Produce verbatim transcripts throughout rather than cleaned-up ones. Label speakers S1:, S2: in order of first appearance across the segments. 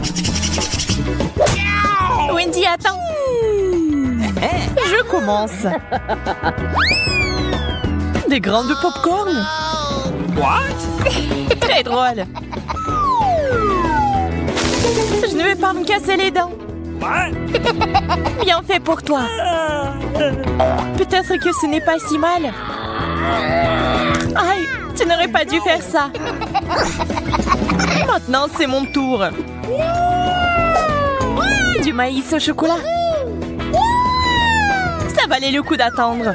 S1: Wendy, attends. Je commence. Des grains de popcorn.
S2: What?
S1: Très drôle. Je ne vais pas me casser les dents.
S2: What?
S1: Bien fait pour toi. Peut-être que ce n'est pas si mal. Aïe, tu n'aurais pas dû faire ça. Maintenant, c'est mon tour. Du maïs au chocolat. Ça valait le coup d'attendre.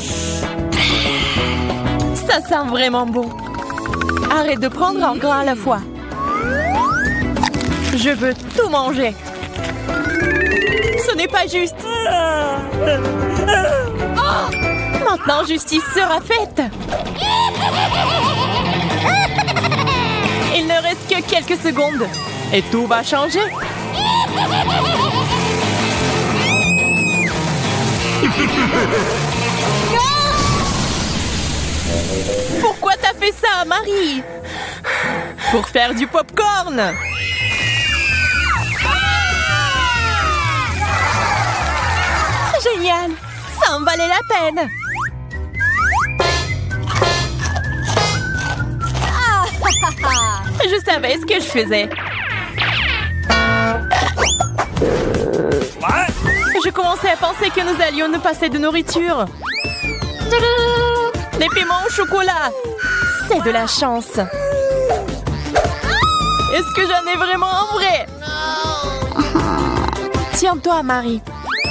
S1: Ça sent vraiment bon. Arrête de prendre un grain à la fois. Je veux tout manger. Ce n'est pas juste. Maintenant, justice sera faite. Il ne reste que quelques secondes. Et tout va changer. Pourquoi t'as fait ça, Marie? Pour faire du popcorn. Génial. Ça en valait la peine. Je savais ce que je faisais.
S2: What?
S1: Je commençais à penser que nous allions nous passer de nourriture. Des piments au chocolat. C'est de la chance. Est-ce que j'en ai vraiment un vrai? Tiens-toi, Marie.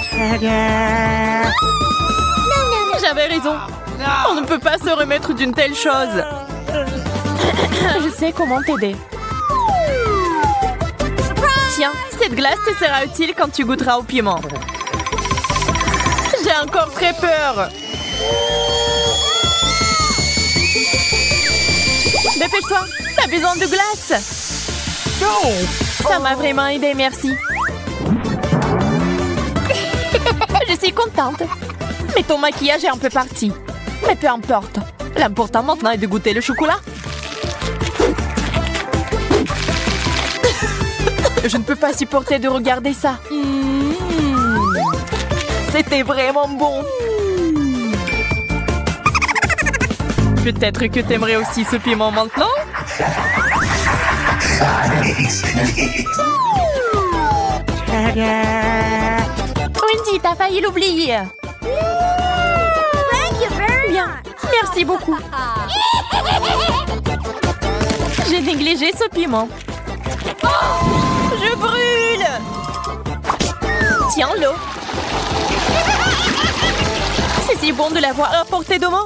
S1: J'avais raison. On ne peut pas se remettre d'une telle chose. Je sais comment t'aider. Tiens, cette glace te sera utile quand tu goûteras au piment. J'ai encore très peur. Dépêche-toi, t'as besoin de glace. Ça m'a vraiment aidé, merci. Je suis contente. Mais ton maquillage est un peu parti. Mais peu importe. L'important maintenant est de goûter le chocolat. Je ne peux pas supporter de regarder ça. Mmh. C'était vraiment bon. Peut-être que t'aimerais aussi ce piment maintenant? Wendy, t'as failli l'oublier. Bien, merci beaucoup. J'ai négligé ce piment. Je brûle! Tiens l'eau. C'est si bon de l'avoir à portée de main.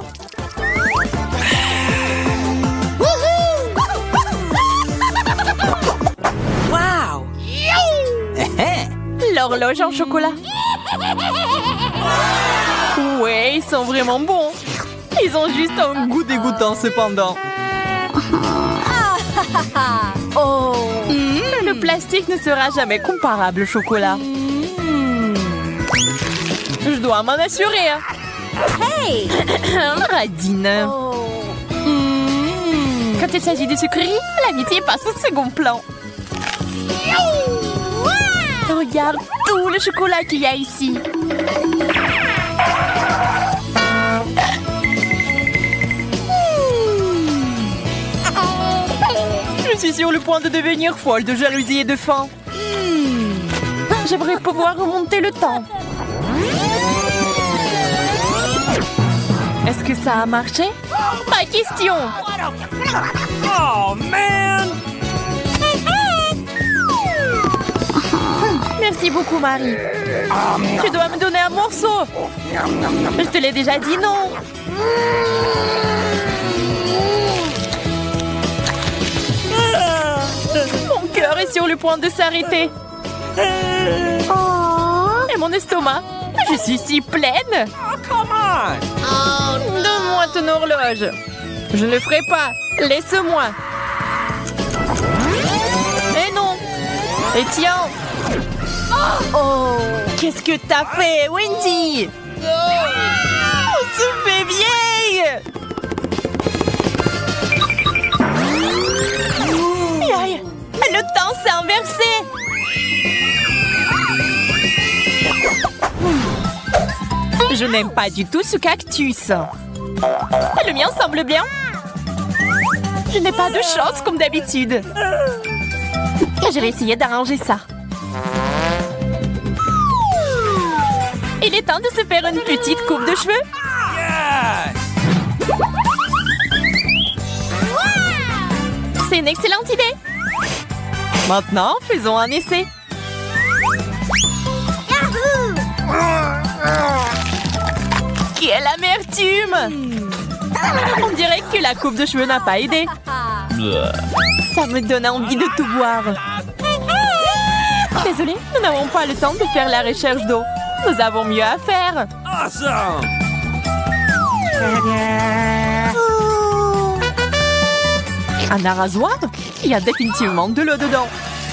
S2: Wow!
S1: L'horloge en chocolat. Ouais, ils sont vraiment bons. Ils ont juste un goût dégoûtant cependant. Oh! Mmh, le plastique ne sera jamais comparable au chocolat. Mmh. Je dois m'en assurer. Hey! Radine. Oh. Mmh. Quand il s'agit de sucreries, l'amitié passe au second plan. Regarde tout le chocolat qu'il y a ici. Je suis sur le point de devenir folle de jalousie et de faim. J'aimerais pouvoir remonter le temps. Est-ce que ça a marché? Pas question.
S2: Oh, man!
S1: Merci beaucoup, Marie. Tu dois me donner un morceau. Je te l'ai déjà dit, non? Mon cœur est sur le point de s'arrêter. Et mon estomac. Je suis si pleine.
S2: Oh, come on!
S1: Donne-moi ton horloge. Je ne le ferai pas. Laisse-moi. Et non. Et tiens. Oh, qu'est-ce que t'as fait, Wendy? On se fait vieille. Aïe, le temps s'est inversé. Je n'aime pas du tout ce cactus. Le mien semble bien. Je n'ai pas de chance comme d'habitude. Je vais essayer d'arranger ça. Il est temps de se faire une petite coupe de cheveux.
S2: Yes!
S1: C'est une excellente idée. Maintenant, faisons un essai. Quelle amertume! On dirait que la coupe de cheveux n'a pas aidé. Ça me donne envie de tout boire. Désolée, nous n'avons pas le temps de faire la recherche d'eau. Nous avons mieux à faire.
S2: Awesome!
S1: Un arrosoir? Il y a définitivement de l'eau dedans.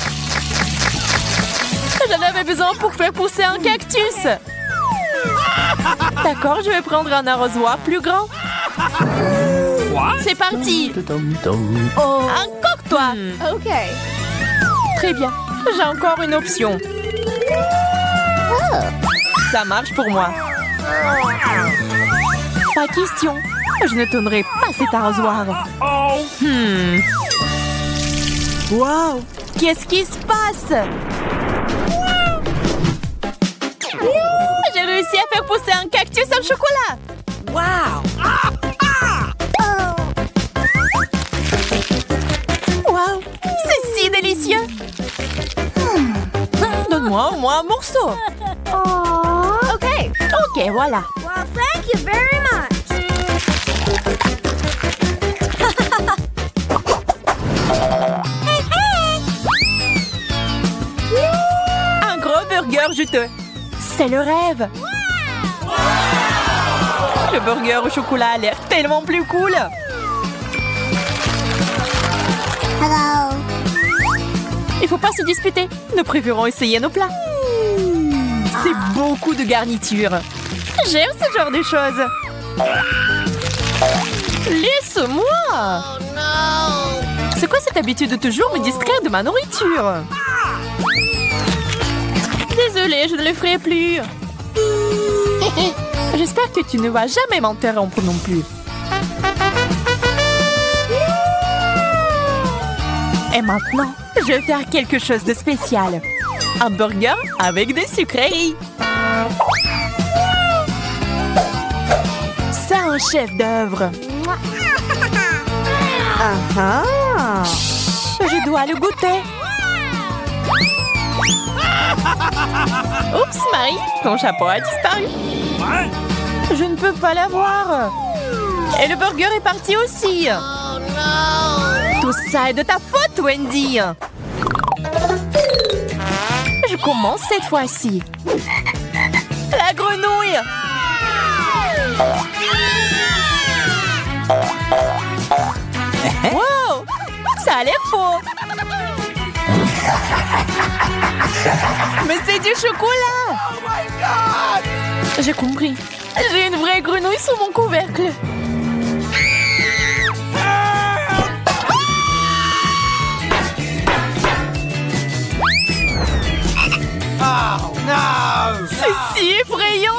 S1: J'en avais besoin pour faire pousser un cactus. D'accord, je vais prendre un arrosoir plus grand. C'est parti. Oh. Encore toi.
S3: Ok.
S1: Très bien. J'ai encore une option. Ça marche pour moi. Pas question. Je ne tournerai pas cet arrosoir.
S2: Oh!
S1: Hmm. Wow! Qu'est-ce qui se passe? J'ai réussi à faire pousser un cactus au chocolat!
S2: Wow!
S1: Wow! C'est si délicieux! Donne-moi au moins un morceau!
S3: Ok.
S1: Ok, voilà.
S3: Well, thank you very much.
S1: Un gros burger juteux. C'est le rêve. Le burger au chocolat a l'air tellement plus cool.
S3: Hello.
S1: Il faut pas se disputer. Nous préférons essayer nos plats. C'est beaucoup de garniture. J'aime ce genre de choses. Laisse-moi. C'est quoi cette habitude de toujours me distraire de ma nourriture? Désolée, je ne le ferai plus. J'espère que tu ne vas jamais m'interrompre non plus. Et maintenant, je vais faire quelque chose de spécial. Un burger avec des sucreries. C'est un chef-d'œuvre. Ah, je dois le goûter. Oups, Marie, ton chapeau a disparu.
S2: What?
S1: Je ne peux pas l'avoir. Et le burger est parti aussi.
S3: Oh no.
S1: Tout ça est de ta faute, Wendy. Je commence cette fois-ci. La grenouille. Wow, ça a l'air faux. Mais c'est du chocolat.
S2: Oh my God!
S1: J'ai compris. J'ai une vraie grenouille sous mon couvercle.
S2: Oh no!
S1: C'est si effrayant.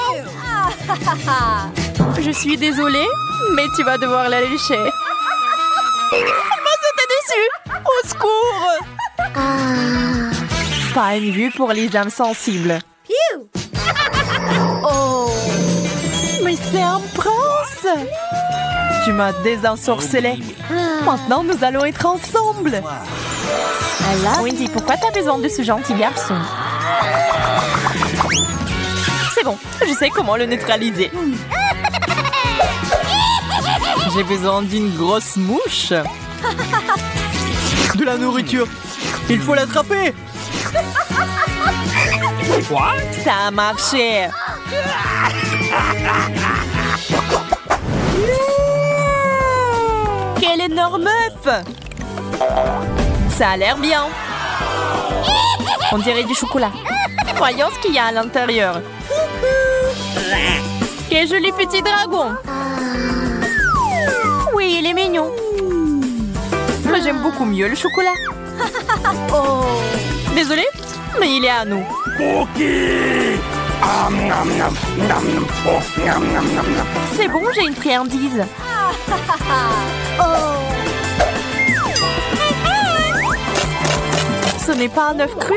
S1: Je suis désolée, mais tu vas devoir la lécher. Moi, c'était déçu. Au secours. Pas une vue pour les âmes sensibles.
S3: Phew.
S1: Oh, mais c'est un prince. Tu m'as désensorcelé. Maintenant, nous allons être ensemble. Wendy, pourquoi t'as besoin de ce gentil garçon? C'est bon, je sais comment le neutraliser. J'ai besoin d'une grosse mouche.
S2: De la nourriture! Il faut l'attraper! Quoi?
S1: Ça a marché. Quel énorme œuf! Ça a l'air bien. On dirait du chocolat. Voyons ce qu'il y a à l'intérieur. Quel joli petit dragon! Oui, il est mignon. Mais j'aime beaucoup mieux le chocolat. Oh. Désolée, mais il est à nous.
S2: Cookie!
S1: C'est bon, j'ai une friandise. Ce n'est pas un œuf cru?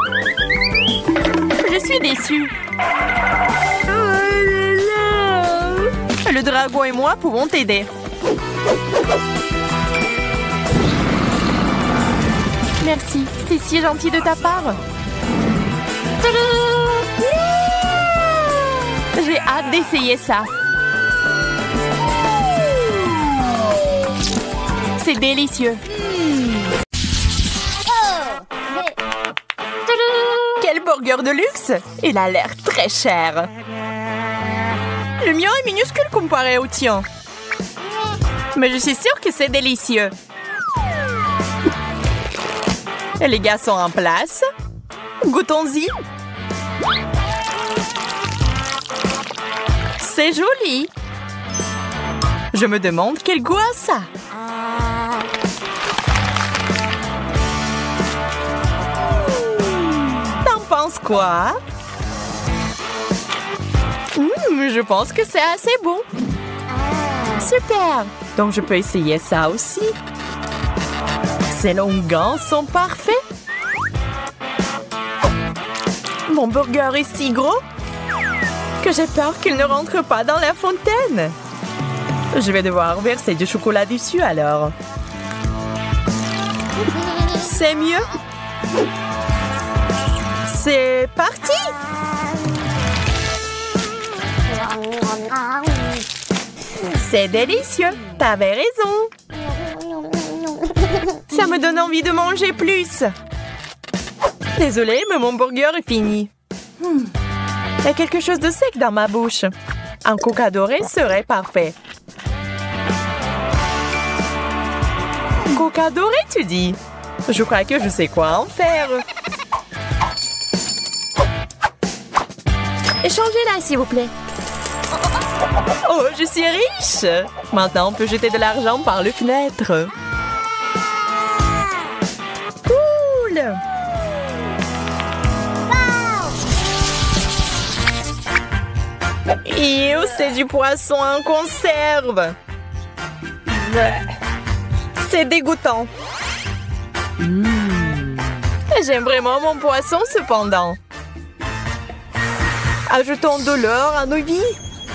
S1: Je suis déçue. Le dragon et moi pouvons t'aider. Merci, c'est si gentil de ta part. J'ai hâte d'essayer ça. C'est délicieux. Quel burger de luxe! Il a l'air très cher. Le mien est minuscule comparé au tien. Mais je suis sûre que c'est délicieux. Les gars sont en place. Goûtons-y. C'est joli. Je me demande quel goût a ça. T'en penses quoi? Mmh, je pense que c'est assez bon. Super. Donc je peux essayer ça aussi. Ces longueurs sont parfaits. Mon burger est si gros que j'ai peur qu'il ne rentre pas dans la fontaine. Je vais devoir verser du chocolat dessus alors. C'est mieux. C'est parti. C'est délicieux. T'avais raison. Ça me donne envie de manger plus. Désolée, mais mon burger est fini. Hmm. Il y a quelque chose de sec dans ma bouche. Un coca doré serait parfait. Coca doré, tu dis? Je crois que je sais quoi en faire. Échangez-la, s'il vous plaît. Oh, je suis riche! Maintenant, on peut jeter de l'argent par les fenêtres. Cool! Ew, c'est du poisson en conserve. C'est dégoûtant. Mmh. J'aime vraiment mon poisson cependant. Ajoutons de l'or à nos vies.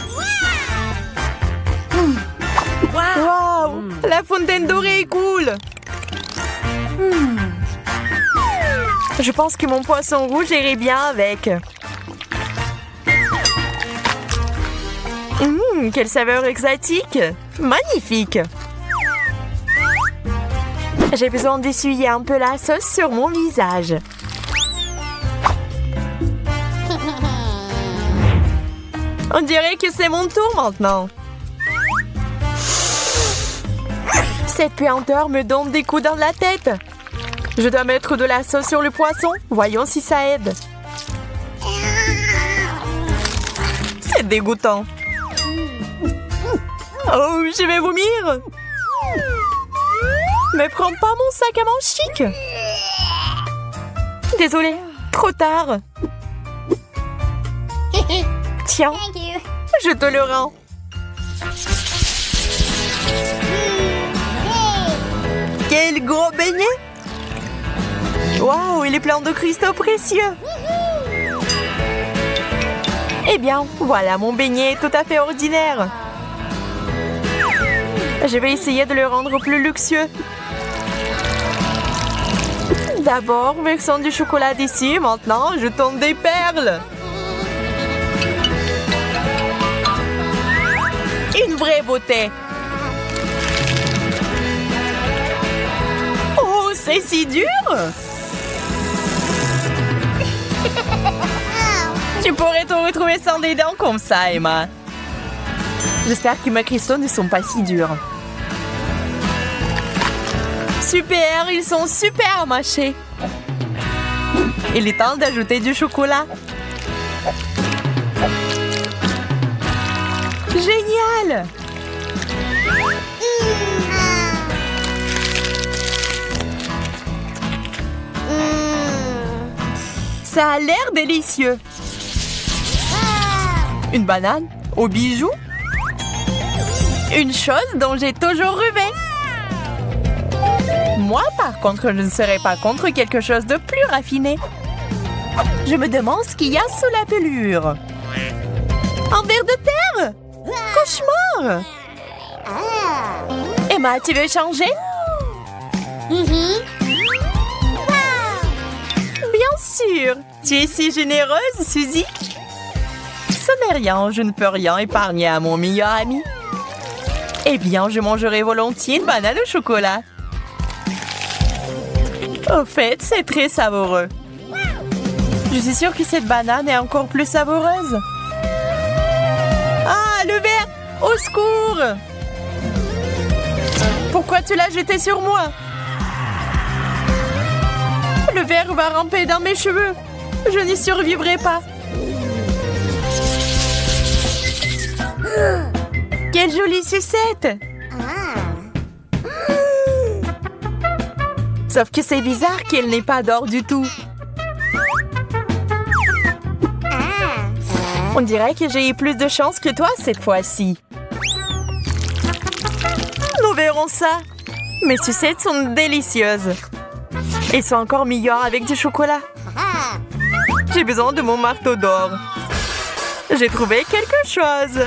S1: Wow, mmh. La fontaine dorée est cool. Mmh. Je pense que mon poisson rouge irait bien avec. Mmh, quelle saveur exotique. Magnifique. J'ai besoin d'essuyer un peu la sauce sur mon visage. On dirait que c'est mon tour maintenant. Cette puanteur me donne des coups dans la tête. Je dois mettre de la sauce sur le poisson. Voyons si ça aide. C'est dégoûtant. Oh, je vais vomir. Mais prends pas mon sac à main chic. Désolée, trop tard. Tiens, je te le rends. Quel gros beignet! Waouh, il est plein de cristaux précieux. Eh bien, voilà, mon beignet est tout à fait ordinaire. Je vais essayer de le rendre plus luxueux. D'abord, versons du chocolat dessus. Maintenant, jetons des perles. Une vraie beauté. Oh, c'est si dur. Tu pourrais te retrouver sans des dents comme ça, Emma. J'espère que mes cristaux ne sont pas si durs. Super, ils sont super mâchés. Il est temps d'ajouter du chocolat. Génial! Ça a l'air délicieux. Une banane? Au bijou? Une chose dont j'ai toujours rêvé. Moi, par contre, je ne serais pas contre quelque chose de plus raffiné. Je me demande ce qu'il y a sous la pelure. Un ver de terre? Cauchemar! Emma, tu veux changer?
S3: Mm-hmm.
S1: Bien sûr! Tu es si généreuse, Suzy! Ce n'est rien, je ne peux rien épargner à mon meilleur ami. Eh bien, je mangerai volontiers une banane au chocolat. Au fait, c'est très savoureux. Je suis sûre que cette banane est encore plus savoureuse. Ah, le verre! Au secours! Pourquoi tu l'as jeté sur moi? Le verre va ramper dans mes cheveux. Je n'y survivrai pas. Quelle jolie sucette! Sauf que c'est bizarre qu'elle n'ait pas d'or du tout. On dirait que j'ai eu plus de chance que toi cette fois-ci. Nous verrons ça. Mes sucettes sont délicieuses. Elles sont encore meilleures avec du chocolat. J'ai besoin de mon marteau d'or. J'ai trouvé quelque chose.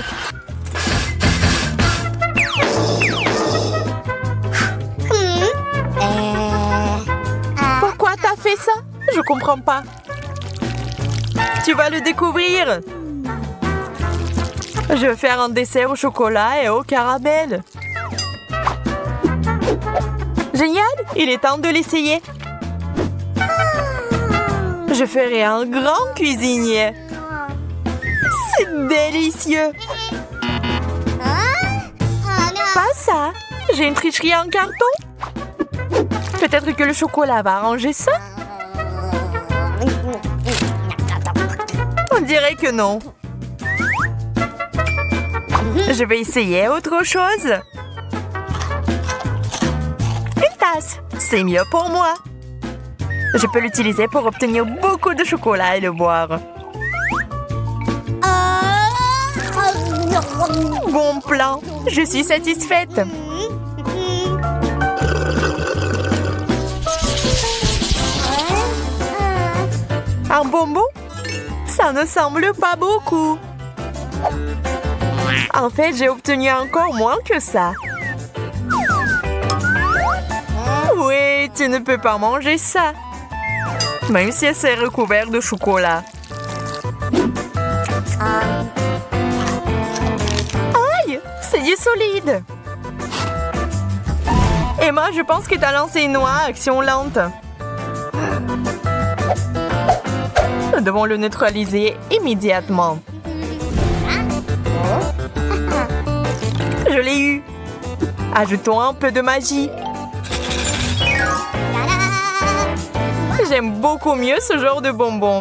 S1: Pourquoi t'as fait ça? Je comprends pas. Tu vas le découvrir. Je vais faire un dessert au chocolat et au caramel. Génial! Il est temps de l'essayer. Je ferai un grand cuisinier. C'est délicieux. Pas ça. J'ai une tricherie en carton. Peut-être que le chocolat va arranger ça. On dirait que non. Je vais essayer autre chose. Une tasse, c'est mieux pour moi. Je peux l'utiliser pour obtenir beaucoup de chocolat et le boire. Bon plan, je suis satisfaite. Un bonbon? Ça ne semble pas beaucoup. En fait, j'ai obtenu encore moins que ça. Oui, tu ne peux pas manger ça. Même si c'est recouvert de chocolat. Aïe, c'est du solide. Emma, je pense que tu as lancé une noix à action lente. Nous devons le neutraliser immédiatement. Je l'ai eu. Ajoutons un peu de magie. J'aime beaucoup mieux ce genre de bonbons.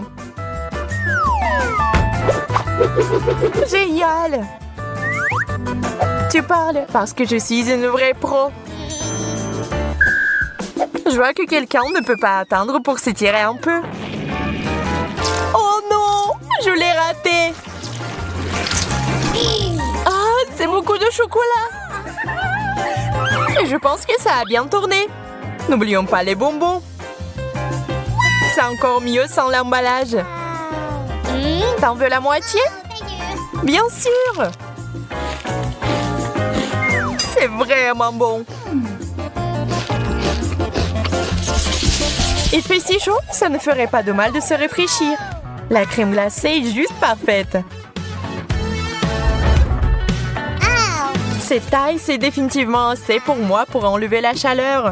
S1: Génial! Tu parles parce que je suis une vraie pro. Je vois que quelqu'un ne peut pas attendre pour s'étirer un peu. Oh non! Je l'ai raté! Ah, c'est beaucoup de chocolat! Et je pense que ça a bien tourné. N'oublions pas les bonbons. C'est encore mieux sans l'emballage. T'en veux la moitié? Bien sûr! C'est vraiment bon. Il fait si chaud, ça ne ferait pas de mal de se rafraîchir. La crème glacée est juste parfaite. Cette taille, c'est définitivement assez pour moi pour enlever la chaleur.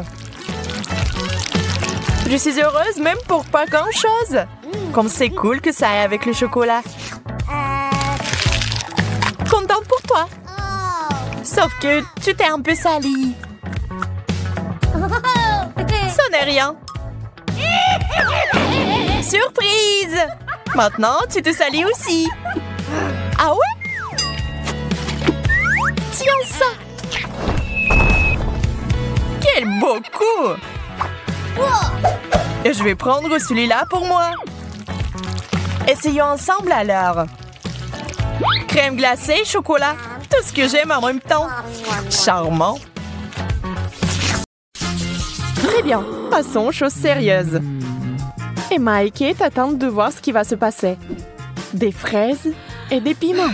S1: Je suis heureuse même pour pas grand-chose. Comme c'est cool que ça aille avec le chocolat. Contente pour toi. Sauf que tu t'es un peu salie. Ça n'est rien. Surprise! Maintenant, tu te salis aussi. Ah ouais? Tiens ça! Quel beau coup! Et je vais prendre celui-là pour moi. Essayons ensemble alors. Crème glacée, chocolat. Tout ce que j'aime en même temps. Charmant. Très bien, passons aux choses sérieuses. Emma et Kate attendent de voir ce qui va se passer. Des fraises et des piments.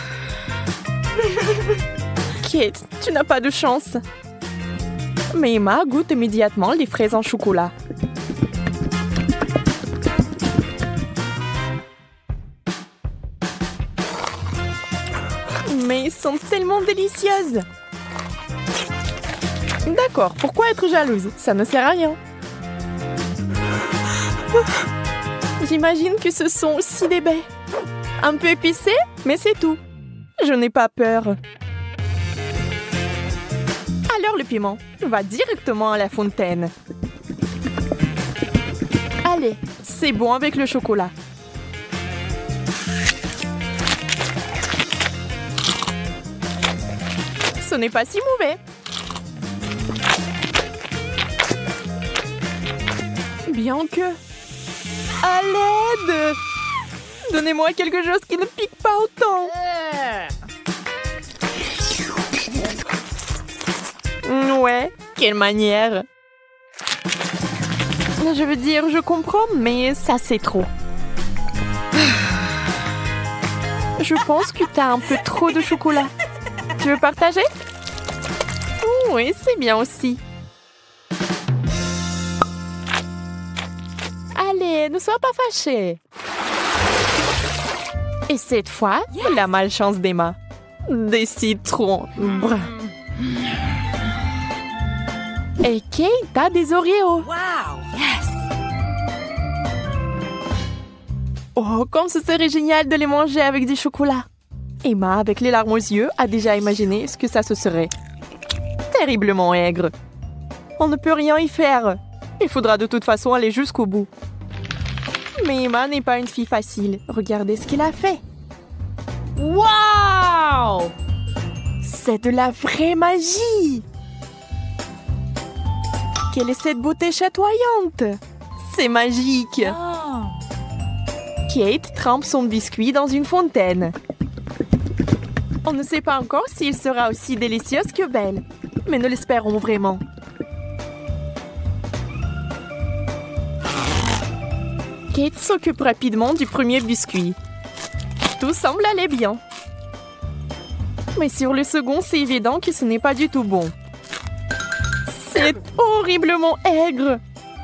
S1: Kate, tu n'as pas de chance. Mais Emma goûte immédiatement les fraises en chocolat. Mais elles sont tellement délicieuses. D'accord, pourquoi être jalouse? Ça ne sert à rien. J'imagine que ce sont aussi des baies. Un peu épicées, mais c'est tout. Je n'ai pas peur. Alors le piment va directement à la fontaine. Allez, c'est bon avec le chocolat. Ce n'est pas si mauvais. Bien que... À l'aide! Donnez-moi quelque chose qui ne pique pas autant. Ouais, quelle manière. Je veux dire, je comprends, mais ça c'est trop. Je pense que t'as un peu trop de chocolat. Tu veux partager? Oui, c'est bien aussi. Allez, ne sois pas fâchée. Et cette fois, yes. La malchance d'Emma. Des citrons. Brr. Et Kate a des Oreos.
S4: Wow! Yes!
S1: Oh, comme ce serait génial de les manger avec du chocolat. Emma, avec les larmes aux yeux, a déjà imaginé ce que ça se serait. Terriblement aigre. On ne peut rien y faire. Il faudra de toute façon aller jusqu'au bout. Mais Emma n'est pas une fille facile. Regardez ce qu'elle a fait. Wow! C'est de la vraie magie! Quelle est cette beauté chatoyante? C'est magique! Oh. Kate trempe son biscuit dans une fontaine. On ne sait pas encore s'il sera aussi délicieux que belle, mais nous l'espérons vraiment. Kate s'occupe rapidement du premier biscuit. Tout semble aller bien. Mais sur le second, c'est évident que ce n'est pas du tout bon. C'est horriblement aigre.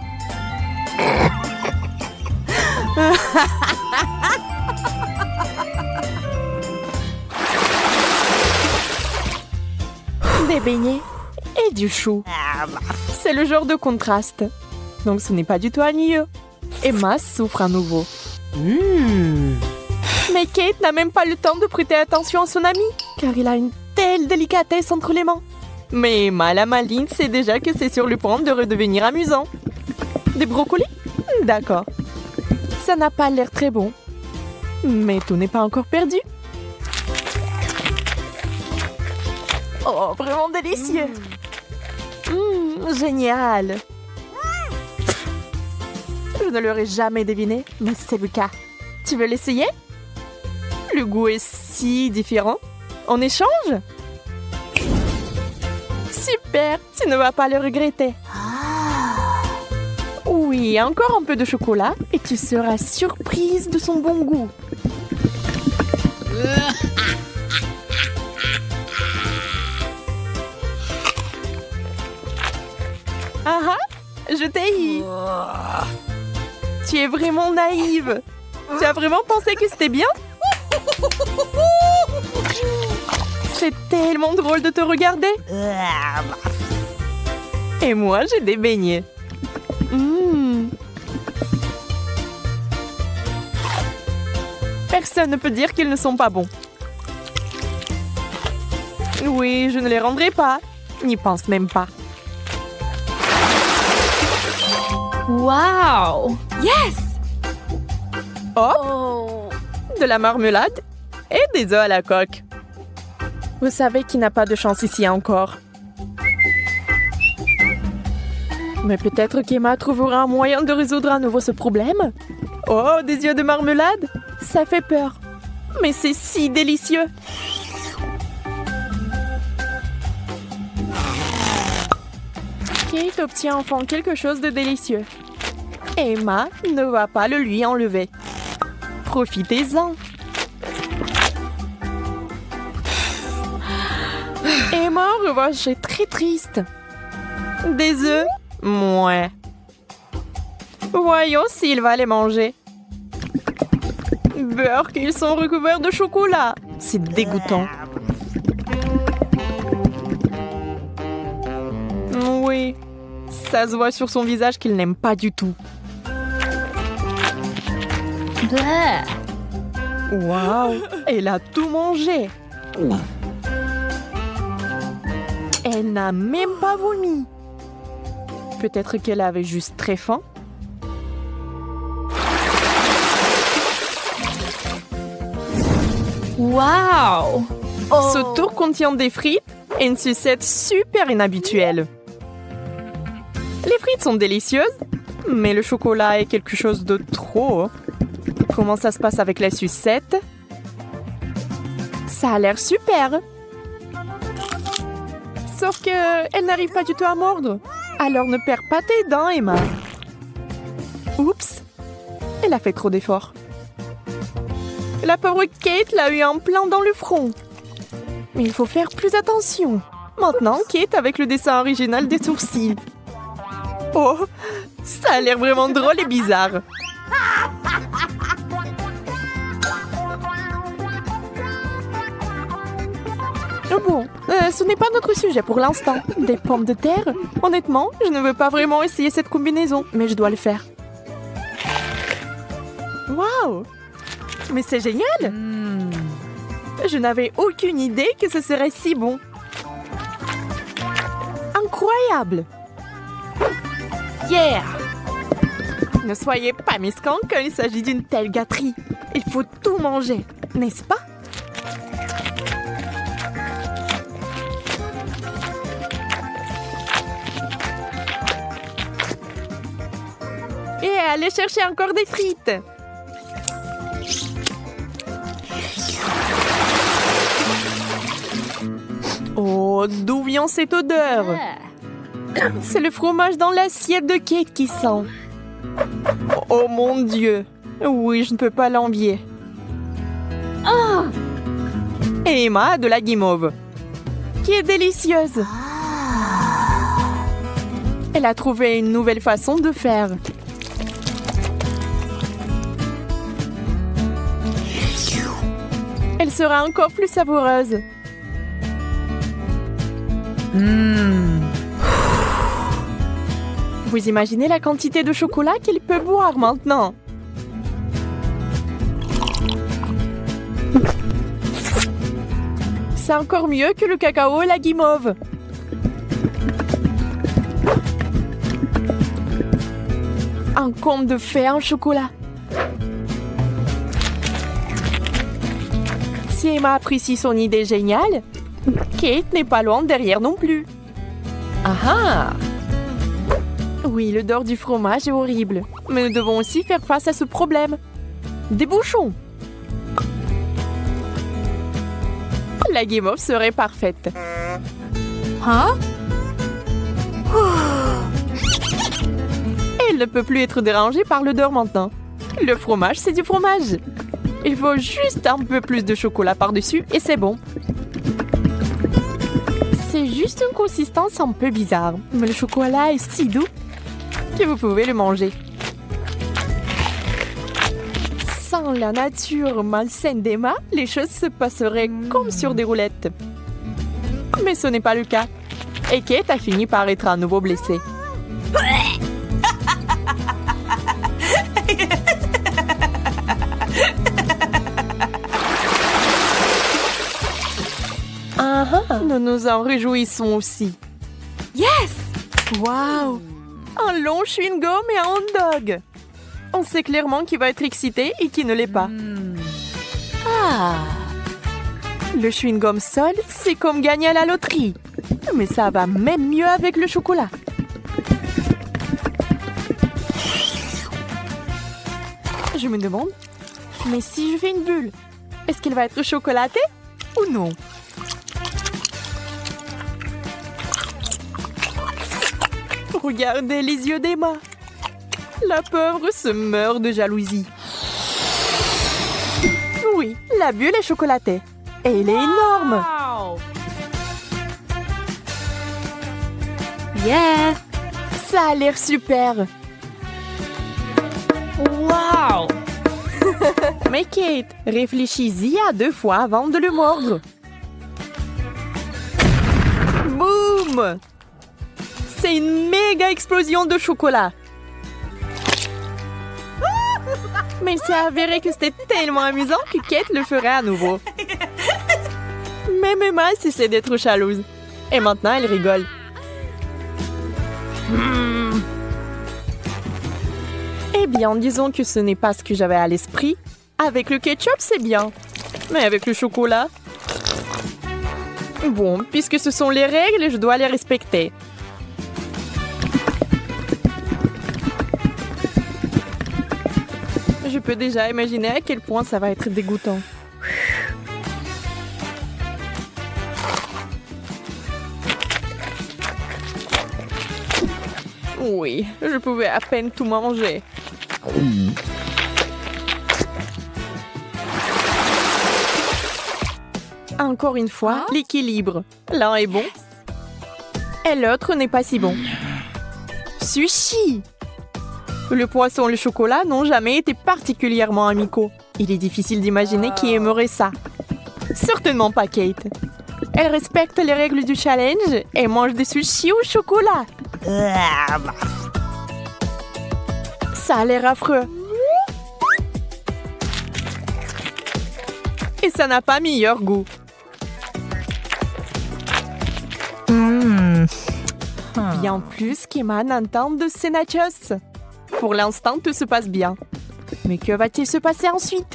S1: Des beignets et du chou. C'est le genre de contraste. Donc ce n'est pas du tout ennuyeux. Emma souffre à nouveau. Mmh. Mais Kate n'a même pas le temps de prêter attention à son ami, car il a une telle délicatesse entre les mains. Mais Emma, la maligne, sait déjà que c'est sur le point de redevenir amusant. Des brocolis? D'accord. Ça n'a pas l'air très bon. Mais tout n'est pas encore perdu. Oh, vraiment délicieux. Mmh, génial. Je ne l'aurais jamais deviné, mais c'est le cas. Tu veux l'essayer? Le goût est si différent. On échange? Super, tu ne vas pas le regretter. Oui, encore un peu de chocolat et tu seras surprise de son bon goût. Ah ah, je t'ai eu. Tu es vraiment naïve. Tu as vraiment pensé que c'était bien? C'est tellement drôle de te regarder. Et moi, j'ai des beignets. Mmh. Personne ne peut dire qu'ils ne sont pas bons. Oui, je ne les rendrai pas. N'y pense même pas.
S4: Wow! Yes!
S1: Hop! Oh. De la marmelade et des œufs à la coque. Vous savez qu'il n'a pas de chance ici encore. Mais peut-être qu'Emma trouvera un moyen de résoudre à nouveau ce problème. Oh, des œufs de marmelade? Ça fait peur. Mais c'est si délicieux! Kate obtient enfin quelque chose de délicieux. Emma ne va pas le lui enlever. Profitez-en! Emma, en revanche, est très triste. Des œufs? Mouais. Voyons s'il va les manger. Beurre qu'ils sont recouverts de chocolat. C'est dégoûtant. Oui, ça se voit sur son visage qu'il n'aime pas du tout. Waouh, elle a tout mangé. Elle n'a même pas vomi. Peut-être qu'elle avait juste très faim.
S4: Wow!
S1: Oh. Ce tour contient des frites et une sucette super inhabituelle. Les frites sont délicieuses, mais le chocolat est quelque chose de trop. Comment ça se passe avec la sucette? Ça a l'air super. Sauf que elle n'arrive pas du tout à mordre. Alors ne perds pas tes dents, Emma. Oups, elle a fait trop d'efforts. La pauvre Kate l'a eu en plein dans le front. Mais il faut faire plus attention. Maintenant, Kate avec le dessin original des sourcils. Oh, ça a l'air vraiment drôle et bizarre. Bon, euh, ce n'est pas notre sujet pour l'instant. Des pommes de terre? Honnêtement, je ne veux pas vraiment essayer cette combinaison, mais je dois le faire. Waouh! Mais c'est génial! Mm. Je n'avais aucune idée que ce serait si bon. Incroyable! Yeah! Ne soyez pas mesquins quand il s'agit d'une telle gâterie. Il faut tout manger, n'est-ce pas? Et allez chercher encore des frites. Oh, d'où vient cette odeur? C'est le fromage dans l'assiette de Kate qui sent. Oh mon Dieu. Oui, je ne peux pas l'envier. Oh. Et Emma a de la guimauve, qui est délicieuse. Elle a trouvé une nouvelle façon de faire. Elle sera encore plus savoureuse. Mmh. Vous imaginez la quantité de chocolat qu'elle peut boire maintenant? C'est encore mieux que le cacao et la guimauve. Un conte de fées en chocolat. Si Emma apprécie son idée géniale, Kate n'est pas loin derrière non plus. Ah ah! Oui, l'odeur du fromage est horrible, mais nous devons aussi faire face à ce problème. Des bouchons! La guimauve serait parfaite.
S4: Hein?
S1: Elle ne peut plus être dérangée par l'odeur maintenant. Le fromage, c'est du fromage. Il faut juste un peu plus de chocolat par-dessus et c'est bon. C'est juste une consistance un peu bizarre, mais le chocolat est si doux que vous pouvez le manger. Sans la nature malsaine d'Emma, les choses se passeraient comme sur des roulettes. Mais ce n'est pas le cas. Et Kate a fini par être à nouveau blessée. Uh-huh. Nous nous en réjouissons aussi.
S4: Yes!
S1: Waouh! Un long chewing-gum et un hot dog. On sait clairement qui va être excité et qui ne l'est pas. Mm. Ah! Le chewing-gum seul, c'est comme gagner à la loterie. Mais ça va même mieux avec le chocolat. Je me demande, mais si je fais une bulle, Est-ce qu'il va être chocolaté ou non? Regardez les yeux d'Emma. La pauvre se meurt de jalousie. Oui, la bulle est chocolatée. Et elle est énorme.
S4: Wow. Yeah.
S1: Ça a l'air super.
S4: Wow.
S1: Mais Kate, réfléchis-y à deux fois avant de le mordre. Boum! C'est une méga explosion de chocolat. Mais il s'est avéré que c'était tellement amusant que Kate le ferait à nouveau. Même Emma cessait d'être jalouse. Et maintenant, elle rigole. Hmm. Eh bien, disons que ce n'est pas ce que j'avais à l'esprit. Avec le ketchup, c'est bien. Mais avec le chocolat... Bon, puisque ce sont les règles, je dois les respecter. Je peux déjà imaginer à quel point ça va être dégoûtant. Oui, je pouvais à peine tout manger. Encore une fois,
S4: Oh.
S1: l'équilibre. L'un est bon et l'autre n'est pas si bon. Sushi! Le poisson et le chocolat n'ont jamais été particulièrement amicaux. Il est difficile d'imaginer qui aimerait ça. Certainement pas Kate. Elle respecte les règles du challenge et mange des sushis au chocolat. Ça a l'air affreux. Et ça n'a pas meilleur goût.
S4: Mm.
S1: Bien plus qu'Emma n'entende de ces nachos. Pour l'instant, tout se passe bien. Mais que va-t-il se passer ensuite?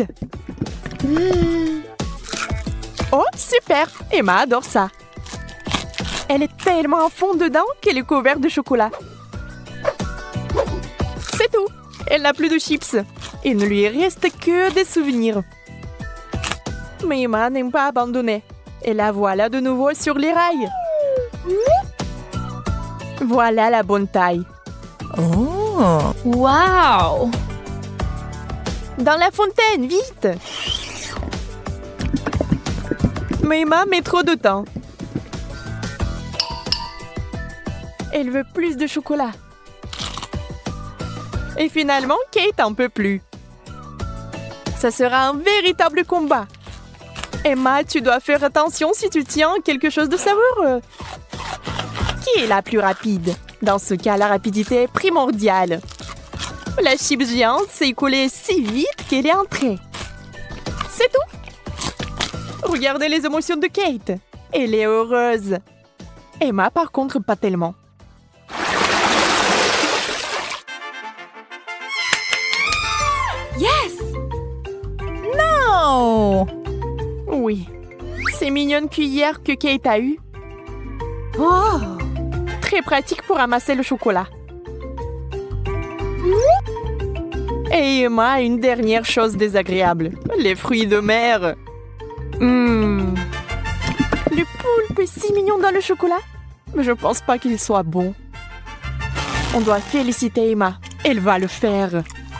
S1: Oh, super! Emma adore ça. Elle est tellement à fond dedans qu'elle est couverte de chocolat. C'est tout. Elle n'a plus de chips. Il ne lui reste que des souvenirs. Mais Emma n'aime pas abandonner. Et la voilà de nouveau sur les rails. Voilà la bonne taille.
S4: Oh. Wow.
S1: Dans la fontaine, vite! Mais Emma met trop de temps. Elle veut plus de chocolat. Et finalement, Kate en peut plus. Ça sera un véritable combat. Emma, tu dois faire attention si tu tiens quelque chose de savoureux. Qui est la plus rapide? Dans ce cas, la rapidité est primordiale. La chips géante s'est écoulée si vite qu'elle est entrée. C'est tout. Regardez les émotions de Kate. Elle est heureuse. Emma, par contre, pas tellement.
S4: Yes.
S1: Non! Oui. Ces mignonnes cuillères que Kate a eues. Oh! Très pratique pour ramasser le chocolat. Et Emma a une dernière chose désagréable. Les fruits de mer. Mmh. Le poulpe est si mignon dans le chocolat. Mais je pense pas qu'il soit bon. On doit féliciter Emma. Elle va le faire.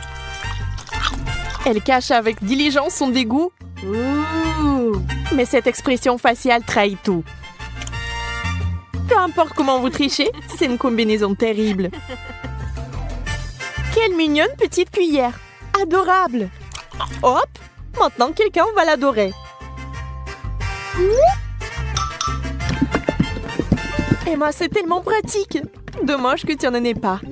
S1: Elle cache avec diligence son dégoût. Ouh. Mais cette expression faciale trahit tout. Peu importe comment vous trichez, c'est une combinaison terrible. Quelle mignonne petite cuillère. Adorable. Hop, maintenant quelqu'un va l'adorer. Emma, c'est tellement pratique. Dommage que tu n'en aies pas.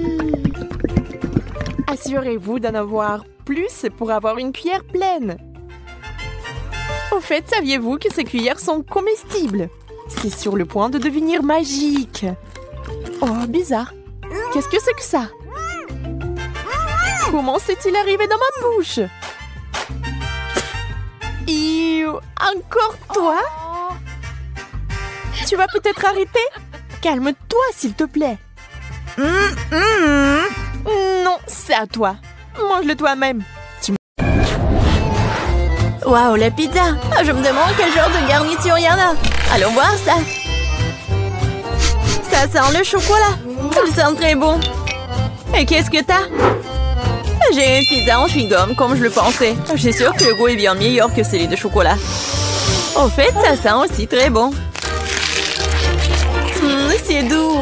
S1: Assurez-vous d'en avoir plus pour avoir une cuillère pleine. Au fait, saviez-vous que ces cuillères sont comestibles? C'est sur le point de devenir magique. Oh, bizarre. Qu'est-ce que c'est que ça? Comment s'est-il arrivé dans ma bouche? Et encore toi? Tu vas peut-être arrêter? Calme-toi, s'il te plaît. Mm, mm. Non, c'est à toi. Mange-le toi-même. Tu... Waouh, la pizza! Je me demande quel genre de garniture il y en a. Allons voir ça. Ça sent le chocolat. Ça sent très bon. Et qu'est-ce que t'as? J'ai une pizza en chewing-gum, comme je le pensais. Je suis sûre que le goût est bien meilleur que celui de chocolat. En fait, ça sent aussi très bon. Mmh, c'est doux.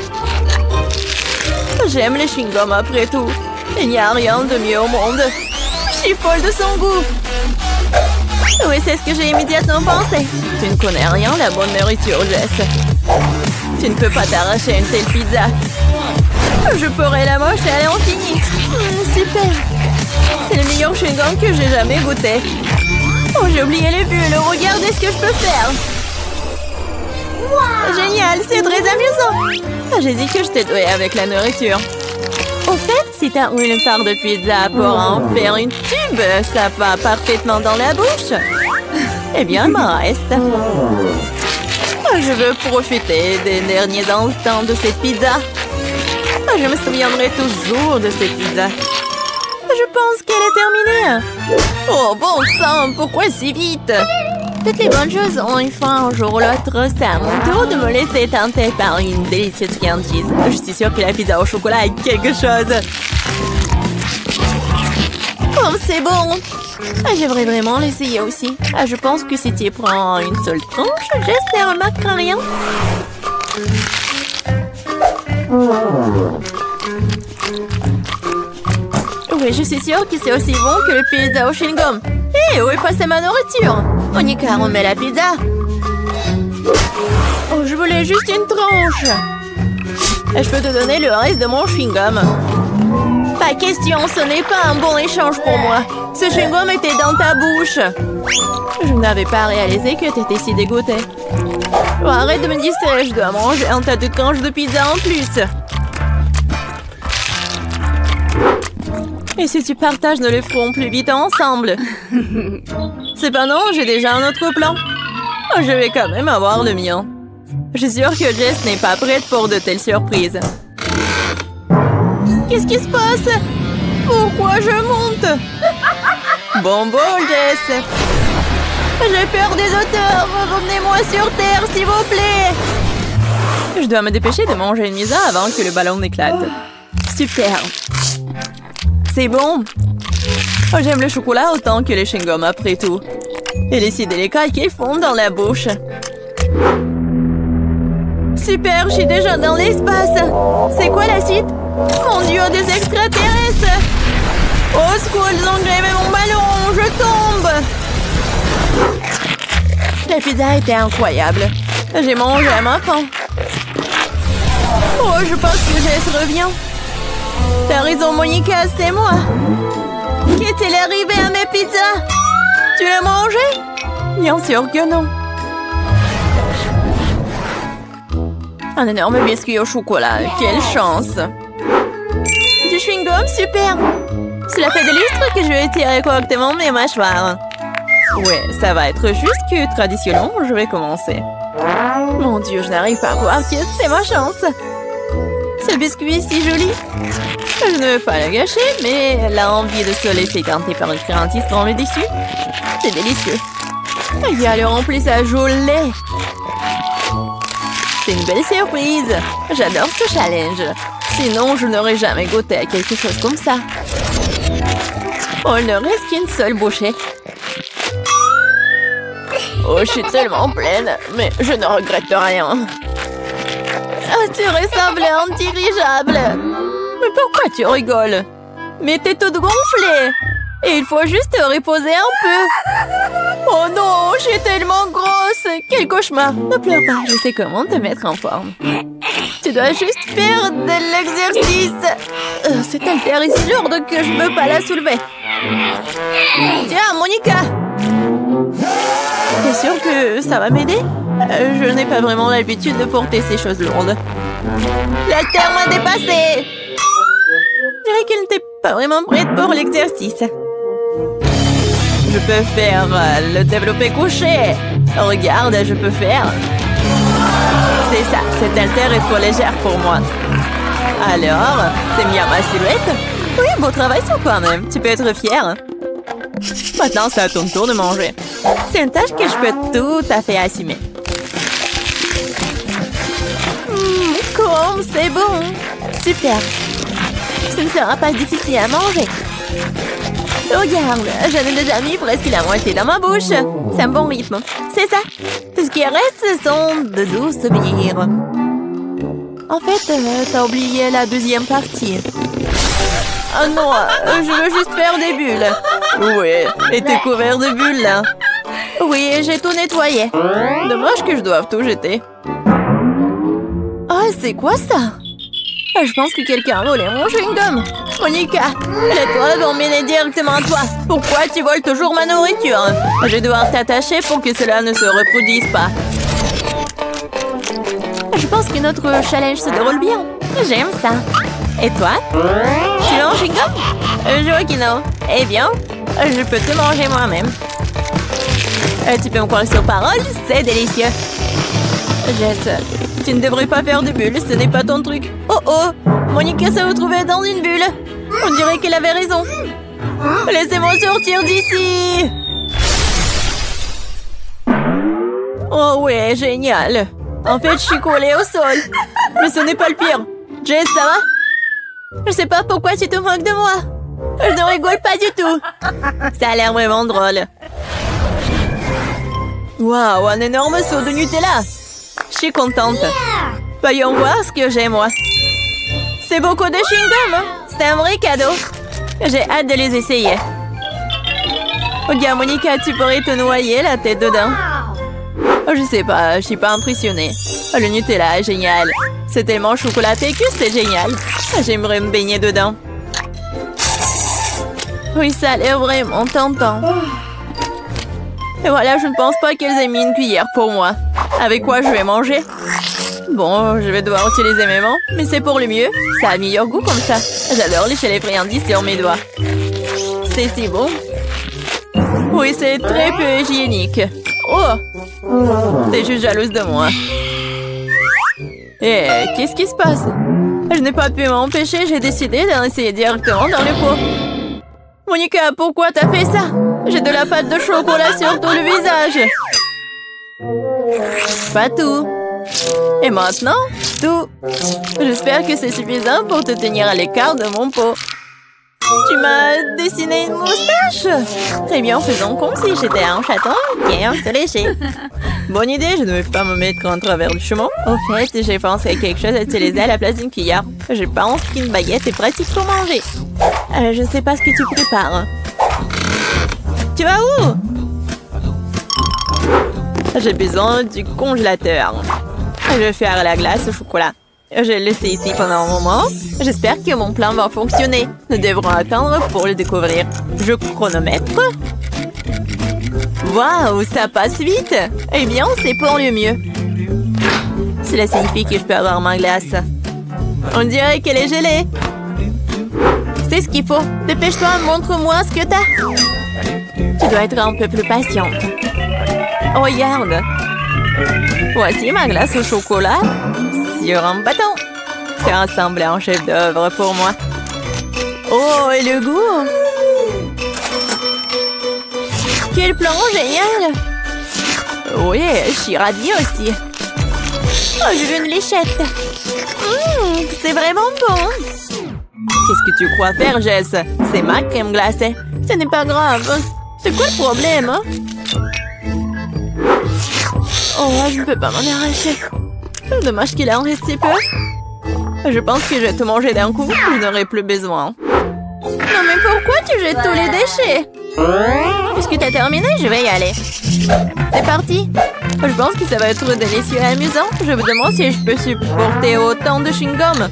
S1: J'aime les chewing-gums après tout. Il n'y a rien de mieux au monde. Je suis folle de son goût. Oui, c'est ce que j'ai immédiatement pensé. Tu ne connais rien de la bonne nourriture, Jess. Tu ne peux pas t'arracher une telle pizza. Je pourrais la mocher à l'infini. Mmh, super. C'est le meilleur chewing-gum que j'ai jamais goûté. Oh, j'ai oublié les bulles. Regardez ce que je peux faire. Wow. Génial, c'est très amusant. J'ai dit que je t'ai doué avec la nourriture. Au fait, si t'as une part de pizza pour en faire une tube, ça va parfaitement dans la bouche. Eh bien, il m'en reste. Je veux profiter des derniers instants de cette pizza. Je me souviendrai toujours de cette pizza. Je pense qu'elle est terminée. Oh, bon sang, pourquoi si vite? Toutes les bonnes choses ont une fin un jour ou l'autre. C'est à mon tour de me laisser tenter par une délicieuse friandise. Je suis sûre que la pizza au chocolat est quelque chose. Oh, c'est bon. J'aimerais vraiment l'essayer aussi. Je pense que si tu prends une seule tranche, Jess ne remarquera rien. Oui, je suis sûre que c'est aussi bon que le pizza au chewing-gum. Hé, hey, où est passée ma nourriture? Monica, remets la pizza. Oh, je voulais juste une tranche. Je peux te donner le reste de mon chewing-gum. Pas question, ce n'est pas un bon échange pour moi. Ce chewing-gum était dans ta bouche. Je n'avais pas réalisé que tu étais si dégoûtée. Oh, arrête de me distraire, je dois manger un tas de tranches de pizza en plus. Et si tu partages, nous le ferons plus vite ensemble. Cependant, j'ai déjà un autre plan. Oh, je vais quand même avoir le mien. Je suis sûre que Jess n'est pas prête pour de telles surprises. Qu'est-ce qui se passe? Pourquoi je monte? Bon bol, Jess. J'ai peur des auteurs. Revenez-moi sur Terre, s'il vous plaît. Je dois me dépêcher de manger une pizza avant que le ballon n'éclate. Super. C'est bon. Oh, j'aime le chocolat autant que les chewing-gums après tout. Et les si délicats qui fondent dans la bouche. Super, je suis déjà dans l'espace. C'est quoi la suite? Mon Dieu, des extraterrestres! Oh, secours, ils ont grévé mon ballon! Je tombe! La pizza était incroyable. J'ai mangé à ma faim. Oh, je pense que Jess revient. T'as raison, Monica, c'est moi. Qu'est-il arrivé à mes pizzas? Tu l'as mangé? Bien sûr que non. Un énorme biscuit au chocolat. Quelle chance! Du chewing-gum, super! Cela fait des lustres que je vais tirer correctement mes mâchoires. Ouais, ça va être juste que traditionnellement, je vais commencer. Mon Dieu, je n'arrive pas à croire que c'est ma chance. Ce biscuit est si joli. Je ne veux pas le gâcher, mais la envie de se laisser canter par une friandise dans le dessus, c'est délicieux. Il y a le remplissage au lait. C'est une belle surprise. J'adore ce challenge. Sinon, je n'aurais jamais goûté à quelque chose comme ça. Oh, il ne reste qu'une seule bouchée. Oh, je suis tellement pleine, mais je ne regrette rien. Ah, tu ressembles à un dirigeable. Mais pourquoi tu rigoles? Mais t'es toute gonflée. Et il faut juste te reposer un peu. Oh non, je suis tellement grosse. Quel cauchemar. Ne pleure pas, je sais comment te mettre en forme. Tu dois juste faire de l'exercice. Euh, cette haltère est si lourde que je ne peux pas la soulever. Tiens, Monica. T'es sûre que ça va m'aider? euh, Je n'ai pas vraiment l'habitude de porter ces choses lourdes. L'haltère m'a dépassée. Je dirais qu'elle n'était pas vraiment prête pour l'exercice. Je peux faire euh, le développé couché. Regarde, je peux faire. C'est ça, cette haltère est trop légère pour moi. Alors, t'aimes bien ma silhouette? Oui, beau travail sur toi-même. Tu peux être fière. Maintenant, c'est à ton tour de manger. C'est une tâche que je peux tout à fait assumer. Mmh, comme c'est bon. Super. Ce ne sera pas difficile à manger. Regarde, j'en ai déjà mis presque la moitié dans ma bouche. C'est un bon rythme. C'est ça. Tout ce qui reste, ce sont de douces bières. En fait, euh, t'as oublié la deuxième partie. Oh non, euh, je veux juste faire des bulles. Oui, et t'es couvert de bulles, là. Oui, j'ai tout nettoyé. Dommage que je doive tout jeter. Oh, c'est quoi ça? Je pense que quelqu'un a volé mon chewing-gum. Monica, les preuves vont mener directement à toi. Pourquoi tu voles toujours ma nourriture? Je vais devoir t'attacher pour que cela ne se reproduise pas. Je pense que notre challenge se déroule bien. J'aime ça. Et toi? Tu veux un chewing-gum? Je vois que non. Eh bien, je peux te manger moi-même. Tu peux me croire sur parole, c'est délicieux. Jess, tu ne devrais pas faire de bulles, ce n'est pas ton truc. Oh oh, Monica s'est retrouvée dans une bulle. On dirait qu'elle avait raison. Laissez-moi sortir d'ici. Oh ouais, génial. En fait, je suis collée au sol. Mais ce n'est pas le pire. Jess, ça va? Je sais pas pourquoi tu te moques de moi. Je ne rigole pas du tout. Ça a l'air vraiment drôle. Waouh, un énorme seau de Nutella. Je suis contente. Voyons voir ce que j'ai, moi. C'est beaucoup de chewing-gum. C'est un vrai cadeau. J'ai hâte de les essayer. Regarde, Monica, tu pourrais te noyer la tête dedans. Oh, je sais pas, je suis pas impressionnée. Oh, le Nutella est génial. C'est tellement chocolaté que c'est génial. J'aimerais me baigner dedans. Oui, ça a l'air vraiment tentant. Et voilà, je ne pense pas qu'elles aient mis une cuillère pour moi. Avec quoi je vais manger? Bon, je vais devoir utiliser mes mains, mais c'est pour le mieux. Ça a meilleur goût comme ça. J'adore lécher les friandises sur mes doigts. C'est si bon. Oui, c'est très peu hygiénique. Oh! T'es juste jalouse de moi. Eh, qu'est-ce qui se passe? Je n'ai pas pu m'empêcher, j'ai décidé d'en essayer directement dans le pot. Monica, pourquoi t'as fait ça? J'ai de la pâte de chocolat sur tout le visage. Pas tout. Et maintenant, tout. J'espère que c'est suffisant pour te tenir à l'écart de mon pot. Tu m'as dessiné une moustache? Très bien, faisons comme si j'étais un chaton bien se lécher. Bonne idée, je ne vais pas me mettre en travers du chemin. Au fait, j'ai pensé à quelque chose à utiliser à la place d'une cuillère. Je pense qu'une baguette est pratique pour manger. Euh, je ne sais pas ce que tu prépares. Tu vas où? J'ai besoin du congélateur. Je vais faire la glace au chocolat. Je l'ai laissé ici pendant un moment. J'espère que mon plan va fonctionner. Nous devrons attendre pour le découvrir. Je chronomètre. Waouh, ça passe vite. Eh bien, c'est pour le mieux. Cela signifie que je peux avoir ma glace. On dirait qu'elle est gelée. C'est ce qu'il faut. Dépêche-toi, montre-moi ce que t'as. Tu dois être un peu plus patiente. Oh, regarde. Voici ma glace au chocolat sur un bâton. C'est rassemblé en chef-d'œuvre pour moi. Oh, et le goût! Quel plan génial! Oui, je suis ravie aussi. Oh, je veux une léchette. Mmh, c'est vraiment bon. Qu'est-ce que tu crois faire, Jess? C'est ma crème glacée. Ce n'est pas grave. C'est quoi le problème, hein? Oh, je ne peux pas m'en arracher. Dommage qu'il en reste si peu. Je pense que je vais te manger d'un coup. Je n'aurai plus besoin. Non, mais pourquoi tu jettes tous les déchets? Puisque tu as terminé, je vais y aller. C'est parti. Je pense que ça va être délicieux et amusant. Je me demande si je peux supporter autant de chewing-gum.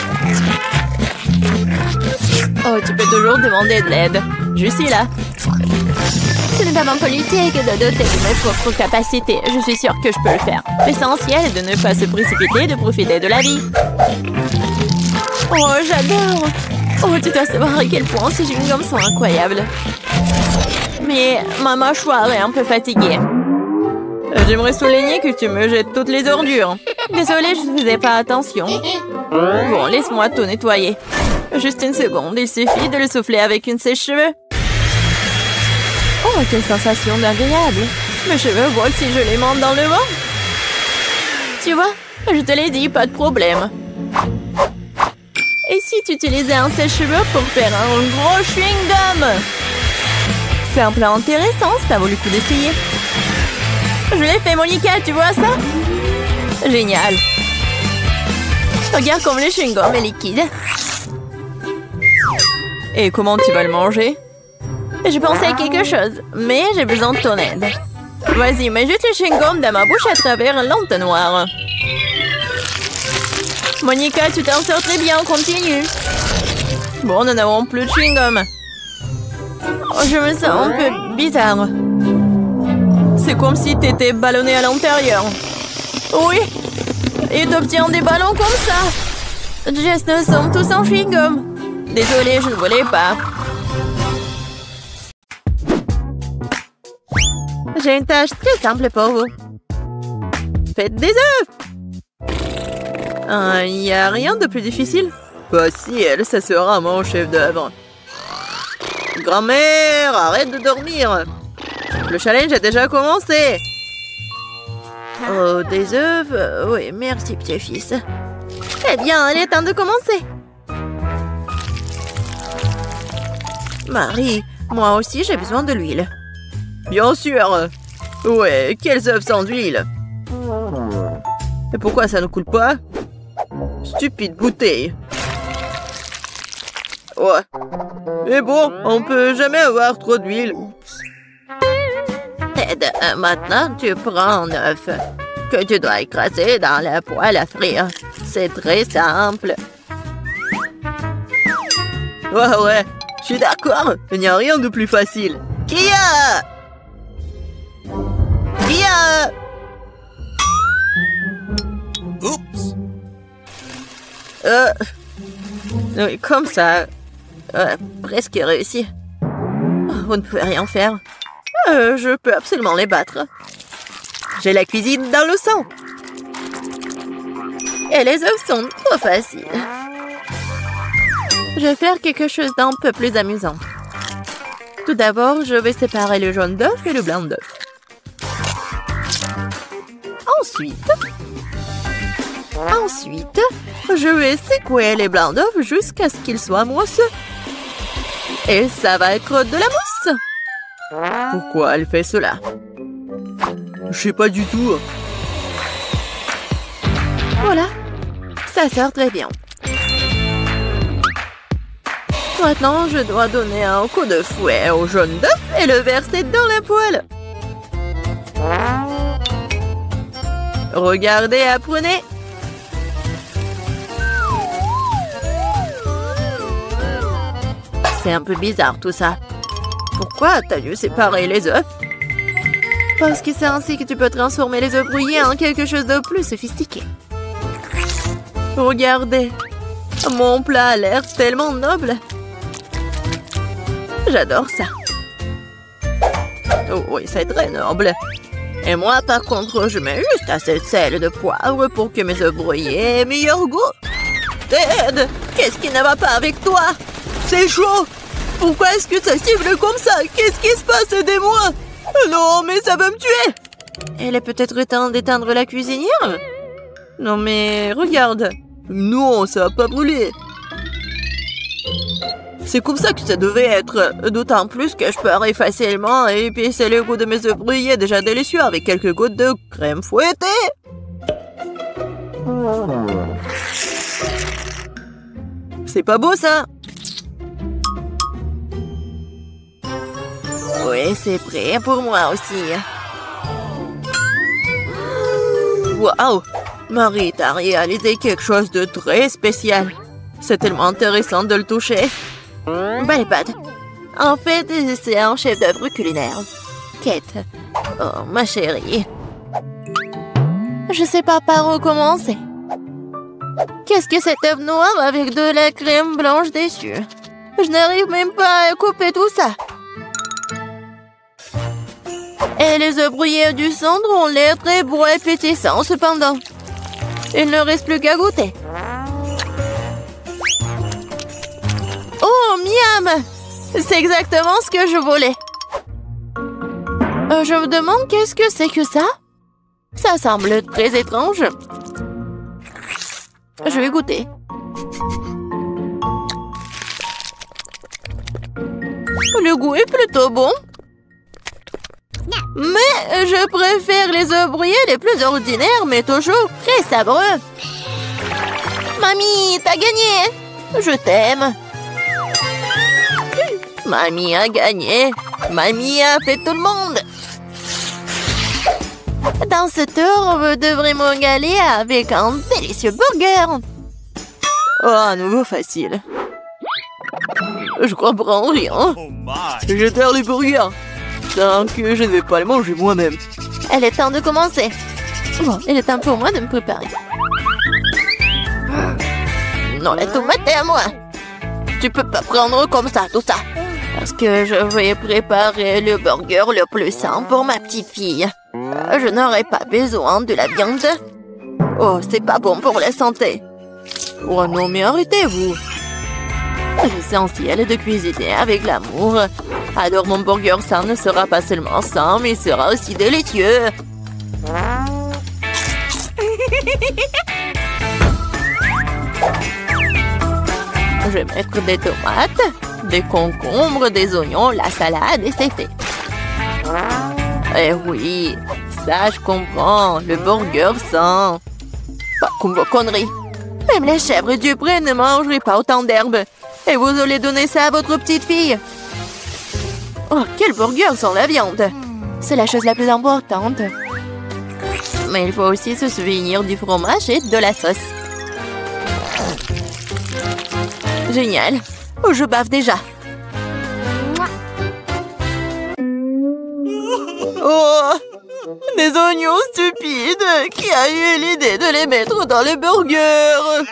S1: Oh, tu peux toujours demander de l'aide. Je suis là. Ce n'est pas mon politique de doter de mes propres capacités. Je suis sûre que je peux le faire. L'essentiel est de ne pas se précipiter, de profiter de la vie. Oh, j'adore. Oh, tu dois savoir à quel point ces chewing-gums sont incroyables. Mais ma mâchoire est un peu fatiguée. J'aimerais souligner que tu me jettes toutes les ordures. Désolée, je ne faisais pas attention. Bon, laisse-moi tout nettoyer. Juste une seconde, il suffit de le souffler avec une sèche-cheveux. Oh, quelle sensation agréable. Mes cheveux volent si je les monte dans le vent. Tu vois, je te l'ai dit, pas de problème. Et si tu utilisais un sèche-cheveux pour faire un gros chewing-gum? C'est un plan intéressant, ça vaut le coup d'essayer. Je l'ai fait, Monica, tu vois ça? Génial. Regarde comme le chewing-gum est liquide. Et comment tu vas le manger? Je pensais à quelque chose, mais j'ai besoin de ton aide. Vas-y, mets juste le chewing-gum dans ma bouche à travers l'entonnoir. Monica, tu t'en sors très bien, continue. Bon, nous n'avons plus de chewing-gum. Oh, je me sens un peu bizarre. C'est comme si t'étais ballonné à l'intérieur. Oui, et t'obtiens des ballons comme ça. Jess, nous sommes tous en chewing-gum. Désolée, je ne voulais pas. J'ai une tâche très simple pour vous. Faites des œufs. Il n'y a rien de plus difficile. Facile, ça sera mon chef-d'œuvre. Grand-mère, arrête de dormir. Le challenge a déjà commencé. Oh, des œufs? Oui, merci, petit-fils. Eh bien, il est temps de commencer. Marie, moi aussi j'ai besoin de l'huile. Bien sûr. Ouais, quels œufs sans huile? Et pourquoi ça ne coule pas? Stupide bouteille. Ouais. Mais bon, on peut jamais avoir trop d'huile. Ted, maintenant tu prends un œuf que tu dois écraser dans la poêle à frire. C'est très simple. Ouais, ouais, je suis d'accord. Il n'y a rien de plus facile. Kia! Kia!
S2: Oups!
S1: Euh... Oui, comme ça... Euh, presque réussi. Vous ne pouvez rien faire. Euh, je peux absolument les battre. J'ai la cuisine dans le sang. Et les œufs sont trop faciles. Je vais faire quelque chose d'un peu plus amusant. Tout d'abord, je vais séparer le jaune d'œuf et le blanc d'œuf. Ensuite... Ensuite, je vais secouer les blancs d'œuf jusqu'à ce qu'ils soient mousseux. Et ça va être de la mousse. Pourquoi elle fait cela?
S2: Je sais pas du tout.
S1: Voilà, ça sort très bien. Maintenant, je dois donner un coup de fouet au jaune d'œuf et le verser dans la poêle. Regardez, apprenez. C'est un peu bizarre tout ça. Pourquoi t'as dû séparer les œufs? Parce que c'est ainsi que tu peux transformer les œufs brouillés en quelque chose de plus sophistiqué. Regardez, mon plat a l'air tellement noble. J'adore ça. Oh oui, c'est très noble. Et moi, par contre, je mets juste assez de sel et de poivre pour que mes œufs brouillés aient meilleur goût. Ted, qu'est-ce qui ne va pas avec toi? C'est chaud. Pourquoi est-ce que ça siffle comme ça? Qu'est-ce qui se passe? Aidez-moi. Non, mais ça va me tuer. Elle est peut-être temps d'éteindre la cuisinière? Non, mais regarde.
S2: Non, ça va pas brûler.
S1: C'est comme ça que ça devait être. D'autant plus que je peux facilement épicer le goût de mes œufs brouillés déjà délicieux avec quelques gouttes de crème fouettée. C'est pas beau, ça? Oui, c'est prêt pour moi aussi. Waouh! Marie, t'as réalisé quelque chose de très spécial. C'est tellement intéressant de le toucher. Belle pâte. En fait, c'est un chef-d'œuvre culinaire. Kate. Oh, ma chérie. Je sais pas par où commencer. Qu'est-ce que cet œuf noir avec de la crème blanche dessus? Je n'arrive même pas à couper tout ça. Et les œufs brouillés du centre ont l'air très beaux et pétissants cependant. Il ne reste plus qu'à goûter. Oh, miam! C'est exactement ce que je voulais. Euh, je me demande qu'est-ce que c'est que ça? Ça semble très étrange. Je vais goûter. Le goût est plutôt bon. Mais je préfère les œufs brouillés les plus ordinaires, mais toujours très sabreux. Mamie, t'as gagné. Je t'aime. Mamie a gagné. Mamie a fait tout le monde. Dans ce tour, vous devrez me régaler avec un délicieux burger. Oh, à nouveau facile. Je comprends rien.
S2: Je terre les burgers. Tant que je ne vais pas les manger moi-même.
S1: Elle est temps de commencer. Bon, il est temps pour moi de me préparer. Non, la tomate est à moi. Tu peux pas prendre comme ça, tout ça. Parce que je vais préparer le burger le plus sain pour ma petite fille. Je n'aurai pas besoin de la viande. Oh, c'est pas bon pour la santé. Oh non, mais arrêtez-vous. L'essentiel est de cuisiner avec l'amour. Alors mon burger sain ne sera pas seulement sain, mais sera aussi délicieux. Je vais mettre des tomates, des concombres, des oignons, la salade et c'est fait. Eh oui, ça je comprends, le burger sain. Pas comme vos conneries. Même les chèvres du pré ne mangeraient pas autant d'herbes. Et vous allez donner ça à votre petite fille. Oh, quel burger sans la viande. C'est la chose la plus importante. Mais il faut aussi se souvenir du fromage et de la sauce. Génial. Oh, je bave déjà. Oh, des oignons stupides. Qui a eu l'idée de les mettre dans le burger?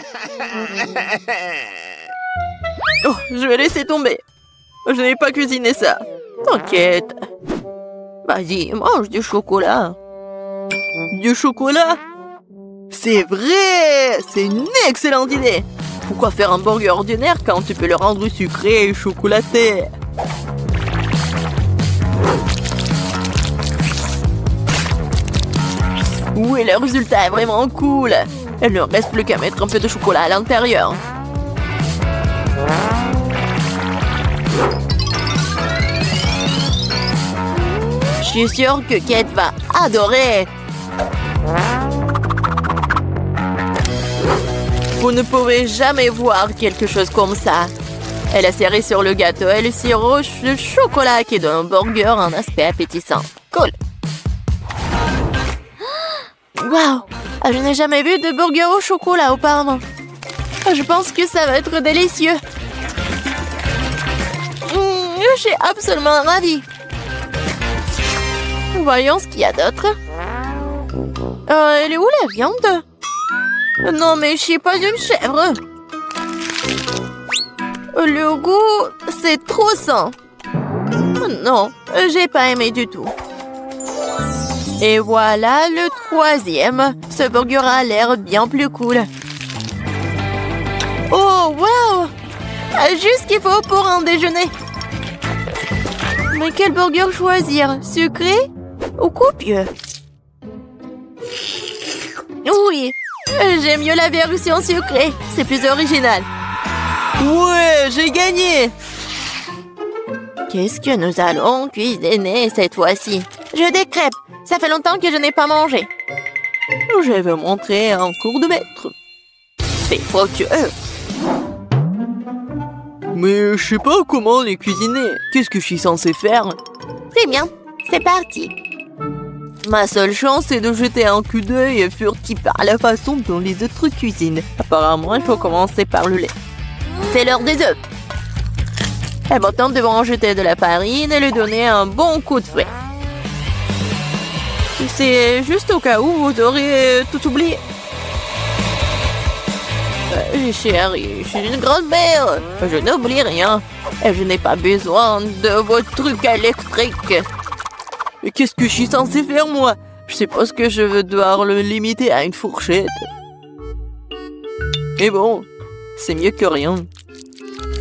S1: Oh, je vais laisser tomber. Je n'ai pas cuisiné ça. T'inquiète. Vas-y, mange du chocolat.
S2: Du chocolat? C'est vrai! C'est une excellente idée!
S1: Pourquoi faire un burger ordinaire quand tu peux le rendre sucré et chocolaté? Oui, le résultat est vraiment cool. Il ne reste plus qu'à mettre un peu de chocolat à l'intérieur. Je suis sûre que Kate va adorer. Vous ne pouvez jamais voir quelque chose comme ça. Elle a serré sur le gâteau et le sirop de chocolat qui donne au burger un aspect appétissant. Cool. Waouh! Je n'ai jamais vu de burger au chocolat auparavant. Je pense que ça va être délicieux. Mmh, je suis absolument ravie. Voyons ce qu'il y a d'autre. Euh, elle est où la viande? Non, mais je suis pas une chèvre. Le goût, c'est trop sain. Non, j'ai pas aimé du tout. Et voilà le troisième. Ce burger a l'air bien plus cool. Oh, wow! Juste ce qu'il faut pour un déjeuner. Mais quel burger choisir? Sucré ou copieux? Oui, j'aime mieux la version sucrée. C'est plus original.
S2: Ouais, j'ai gagné!
S1: Qu'est-ce que nous allons cuisiner cette fois-ci? Je des crêpes. Ça fait longtemps que je n'ai pas mangé. Je vais montrer un cours de maître. C'est fructueux.
S2: Mais je sais pas comment les cuisiner. Qu'est-ce que je suis censé faire?
S1: C'est bien, c'est parti. Ma seule chance, c'est de jeter un coup d'œil furtif à la façon dont les autres cuisinent. Apparemment, il faut commencer par le lait. C'est l'heure des œufs. Et maintenant, nous devons en jeter de la farine et lui donner un bon coup de fouet. C'est juste au cas où vous aurez tout oublié. Euh, chérie, je suis une grande-mère. Je n'oublie rien. Et je n'ai pas besoin de vos trucs électriques.
S2: Mais qu'est-ce que je suis censé faire, moi? Je suppose que je vais devoir le limiter à une fourchette. Mais bon, c'est mieux que rien.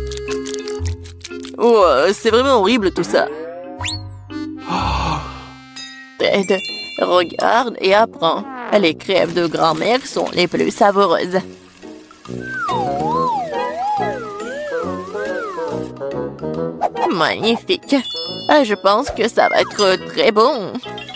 S2: Oh, c'est vraiment horrible tout ça. Ted, regarde et apprends. Les crêpes de grand-mère sont les plus savoureuses. Magnifique. Je pense que ça va être très bon.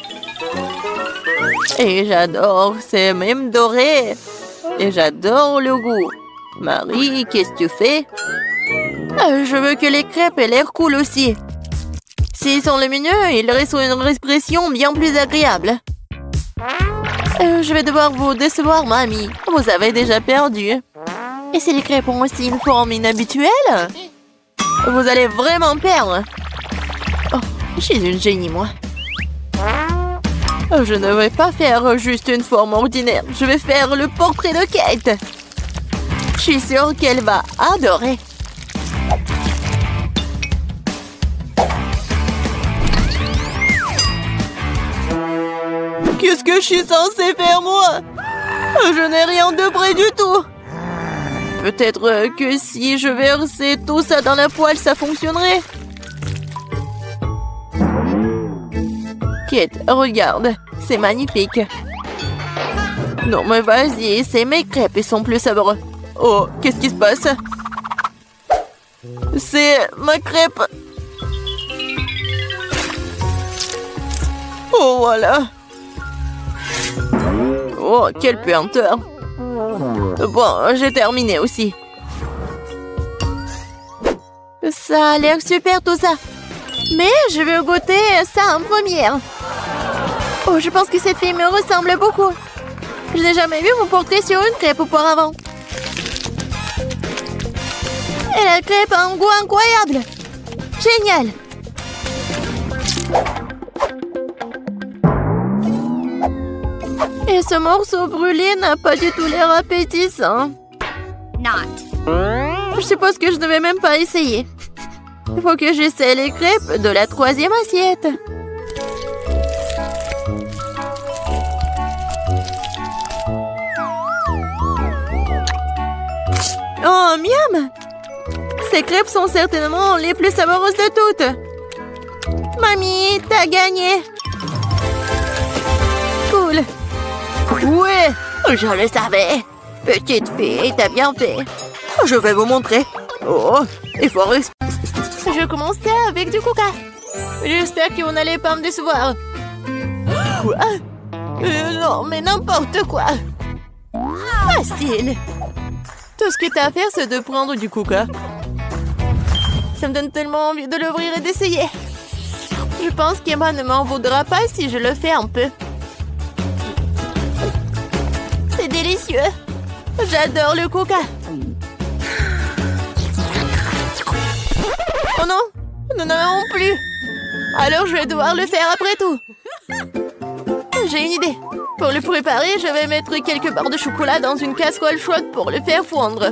S2: Et j'adore, c'est même doré. Et j'adore le goût. Marie, qu'est-ce que tu fais? Je veux que les crêpes aient l'air cool aussi. S'ils sont les mignons, ils restent une expression bien plus agréable. Euh, je vais devoir vous décevoir, mamie. Vous avez déjà perdu. Et si les crêpes ont aussi une forme inhabituelle? Vous allez vraiment perdre. Oh, je suis une génie, moi. Je ne vais pas faire juste une forme ordinaire. Je vais faire le portrait de Kate. Je suis sûre qu'elle va adorer. Qu'est-ce que je suis censée faire, moi? Je n'ai rien de près du tout. Peut-être que si je versais tout ça dans la poêle, ça fonctionnerait. Kate, regarde. C'est magnifique. Non, mais vas-y, c'est mes crêpes, ils sont plus savoureux. Oh, qu'est-ce qui se passe? C'est ma crêpe. Oh, voilà. Oh, quelle puanteur. Bon, j'ai terminé aussi. Ça a l'air super tout ça. Mais je veux goûter ça en première. Oh, je pense que cette fille me ressemble beaucoup. Je n'ai jamais vu mon portrait sur une crêpe auparavant. Et la crêpe a un goût incroyable. Génial. Et ce morceau brûlé n'a pas du tout l'air appétissant.
S3: Not.
S2: Je suppose que je ne vais même pas essayer. Il faut que j'essaie les crêpes de la troisième assiette. Oh, miam! Ces crêpes sont certainement les plus savoureuses de toutes. Mamie, t'as gagné! Cool! Ouais, je le savais. Petite fille, t'as bien fait. Je vais vous montrer. Oh, il faut respirer. Je commençais avec du coca. J'espère que vous n'allez pas me décevoir. Quoi? euh, Non, mais n'importe quoi. Facile. Tout ce que t'as à faire, c'est de prendre du coca. Ça me donne tellement envie de l'ouvrir et d'essayer. Je pense qu'Emma ne m'en voudra pas si je le fais un peu. C'est délicieux. J'adore le coca. Oh non, nous n'en avons plus. Alors je vais devoir le faire après tout. J'ai une idée. Pour le préparer, je vais mettre quelques barres de chocolat dans une casserole chaude pour le faire fondre.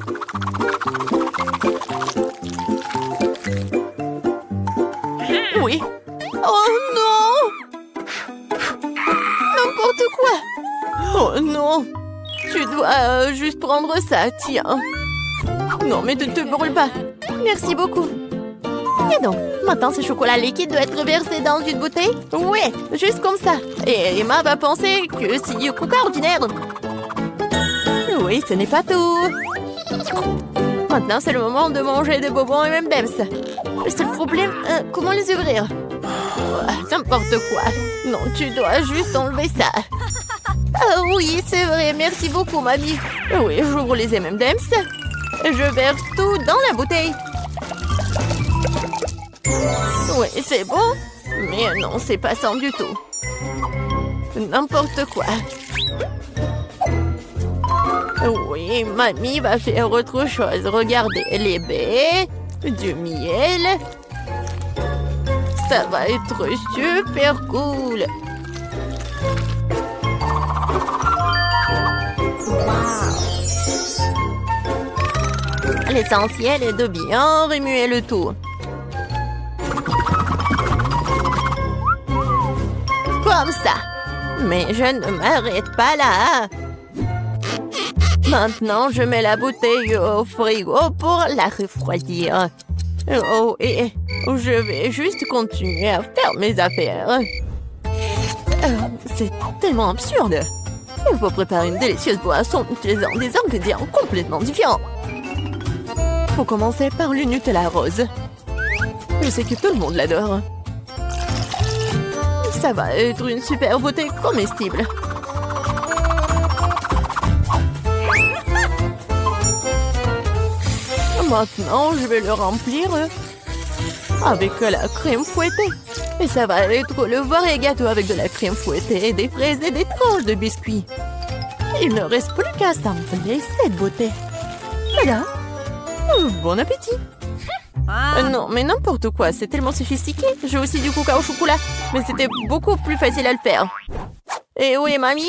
S2: Oui. Oh non! N'importe quoi! Oh non! Tu dois euh, juste prendre ça, tiens. Non, mais ne te brûle pas. Merci beaucoup. Et donc, maintenant ce chocolat liquide doit être versé dans une bouteille? Ouais, juste comme ça. Et Emma va penser que c'est du coca ordinaire. Oui, ce n'est pas tout. Maintenant, c'est le moment de manger des bonbons et M and M's. Le seul problème, euh, comment les ouvrir? Oh, n'importe quoi. Non, tu dois juste enlever ça. Ah oui, c'est vrai, merci beaucoup, mamie. Oui, j'ouvre les M and M's. Je verse tout dans la bouteille. Oui, c'est bon. Mais non, c'est pas ça du tout. N'importe quoi. Oui, mamie va faire autre chose. Regardez, les baies, du miel. Ça va être super cool. L'essentiel est de bien remuer le tout. Comme ça. Mais je ne m'arrête pas là. Maintenant, je mets la bouteille au frigo pour la refroidir. Oh, et je vais juste continuer à faire mes affaires. Euh, c'est tellement absurde. Il faut préparer une délicieuse boisson en utilisant des ingrédients complètement différents. Faut commencer par le Nutella rose. Je sais que tout le monde l'adore. Ça va être une super beauté comestible. Maintenant, je vais le remplir avec la crème fouettée. Et ça va être le vrai gâteau avec de la crème fouettée, des fraises et des tranches de biscuits. Il ne reste plus qu'à assembler cette beauté. Voilà. Bon appétit. Euh, non, mais n'importe quoi, c'est tellement sophistiqué. J'ai aussi du coca au chocolat, mais c'était beaucoup plus facile à le faire. Et où est mamie?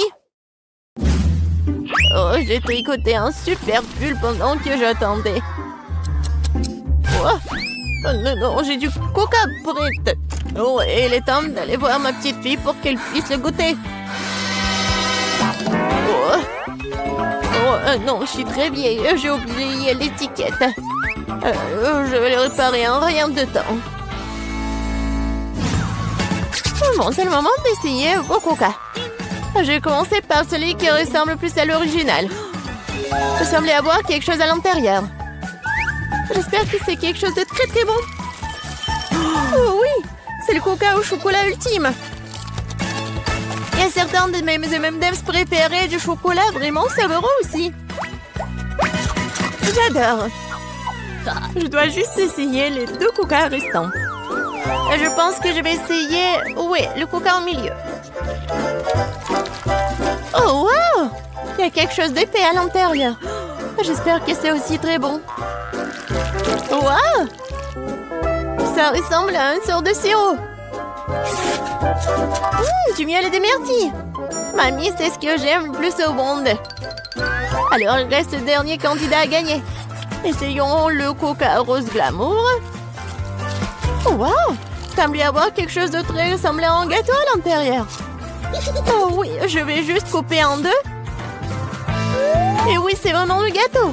S2: Oh, j'ai tricoté un super pull pendant que j'attendais. Oh, oh non, non, j'ai du coca prêt. Oh, et il est temps d'aller voir ma petite fille pour qu'elle puisse le goûter. Oh, oh euh, non, je suis très vieille, j'ai oublié l'étiquette. Euh, je vais le réparer en rien de temps. Bon, c'est le moment d'essayer vos coca. J'ai commencé par celui qui ressemble plus à l'original. Ça semblait avoir quelque chose à l'intérieur. J'espère que c'est quelque chose de très très bon. Oh oui, c'est le coca au chocolat ultime. Il y a certains de mes M and M's préférés du chocolat vraiment savoureux aussi. J'adore. Je dois juste essayer les deux coca restants. Je pense que je vais essayer... Oui, le coca au milieu. Oh, wow! Il y a quelque chose d'épais à l'intérieur. J'espère que c'est aussi très bon. Wow! Ça ressemble à une sorte de sirop. Mmh, du miel et des myrtilles. Mamie, c'est ce que j'aime le plus au monde. Alors, il reste le dernier candidat à gagner. Essayons le coca rose glamour. Oh, wow! Semble y avoir quelque chose de très ressemblant à un gâteau à l'intérieur. Oh oui, je vais juste couper en deux. Et oui, c'est vraiment le gâteau.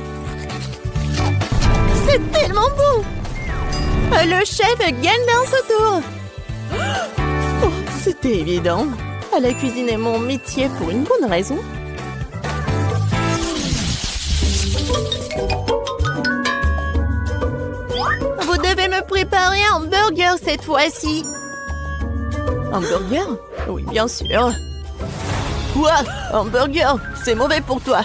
S2: C'est tellement bon. Le chef gagne dans ce tour. Oh, c'était évident. La cuisine est mon métier pour une bonne raison. Vous devez me préparer un burger cette fois-ci. Un burger? Oui, bien sûr. Quoi? Un burger? C'est mauvais pour toi.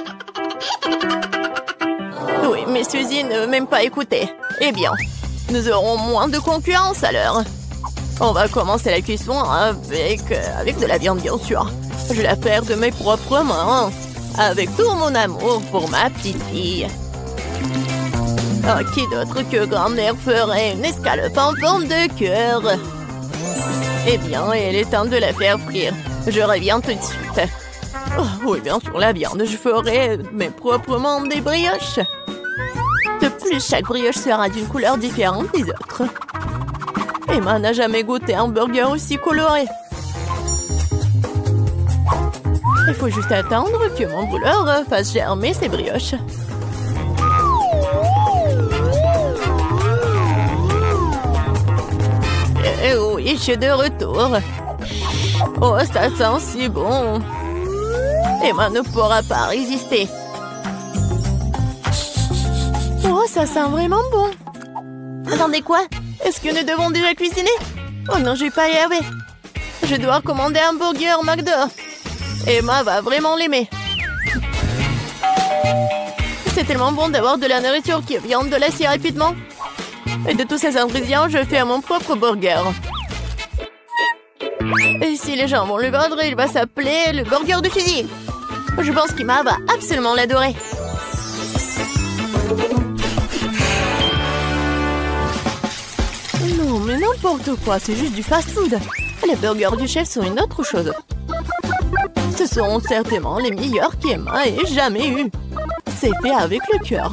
S2: Oui, mais Suzy ne veut même pas écouter. Eh bien, nous aurons moins de concurrence alors. On va commencer la cuisson avec, euh, avec de la viande, bien sûr. Je vais la faire de mes propres mains. Avec tout mon amour pour ma petite fille. Oh, qui d'autre que grand-mère ferait une escalope en forme de cœur? Eh bien, il est temps de la faire frire. Je reviens tout de suite. Oh, oui, bien sûr, la viande. Je ferai mes propres mains des brioches. De plus, chaque brioche sera d'une couleur différente des autres. Emma n'a jamais goûté un burger aussi coloré. Il faut juste attendre que mon brûleur fasse germer ses brioches. Et oui, je suis de retour. Oh, ça sent si bon. Emma ne pourra pas résister. Oh, ça sent vraiment bon. Attendez, quoi? Est-ce que nous devons déjà cuisiner? Oh non, je vais pas y arriver. Je dois commander un burger McDo. Emma va vraiment l'aimer. C'est tellement bon d'avoir de la nourriture qui vient de là si rapidement. Et de tous ces ingrédients, je fais mon propre burger. Et si les gens vont le vendre, il va s'appeler le burger de Suzy. Je pense qu'Emma va absolument l'adorer. Non, mais n'importe quoi, c'est juste du fast-food. Les burgers du chef sont une autre chose. Ce sont certainement les meilleurs qu'Emma ait jamais eu. C'est fait avec le cœur.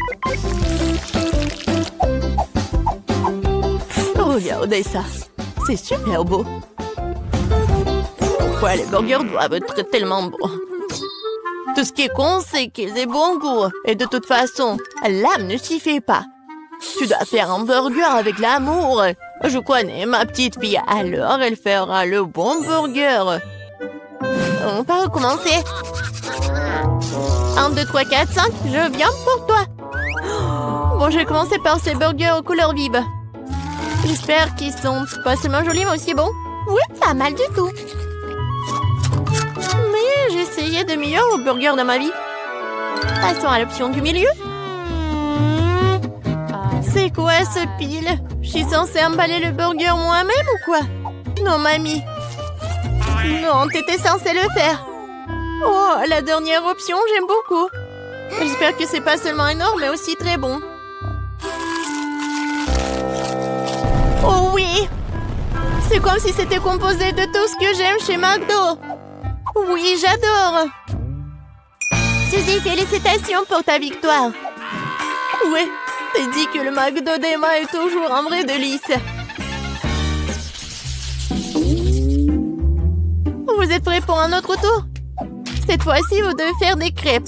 S2: Regardez ça. C'est super beau. Pourquoi les burgers doivent être tellement bons? Tout ce qui est con, c'est qu'ils aient bon goût. Et de toute façon, l'âme ne s'y fait pas. Tu dois faire un burger avec l'amour Je connais ma petite fille, alors elle fera le bon burger. On va recommencer. un, deux, trois, quatre, cinq, je viens pour toi. Bon, je vais commencer par ces burgers aux couleurs vives. J'espère qu'ils sont pas seulement jolis, mais aussi bons. Oui, pas mal du tout. Mais j'ai essayé de meilleurs burgers de ma vie. Passons à l'option du milieu. C'est quoi ce pile? Je suis censée emballer le burger moi-même ou quoi? Non, mamie. Non, t'étais censée le faire. Oh, la dernière option, j'aime beaucoup. J'espère que c'est pas seulement énorme, mais aussi très bon. Oh oui! C'est comme si c'était composé de tout ce que j'aime chez McDo. Oui, j'adore. Suzy, félicitations pour ta victoire. Ouais, t'as dit que le McDo d'Emma est toujours un vrai délice. Vous êtes prêts pour un autre tour? Cette fois-ci, vous devez faire des crêpes.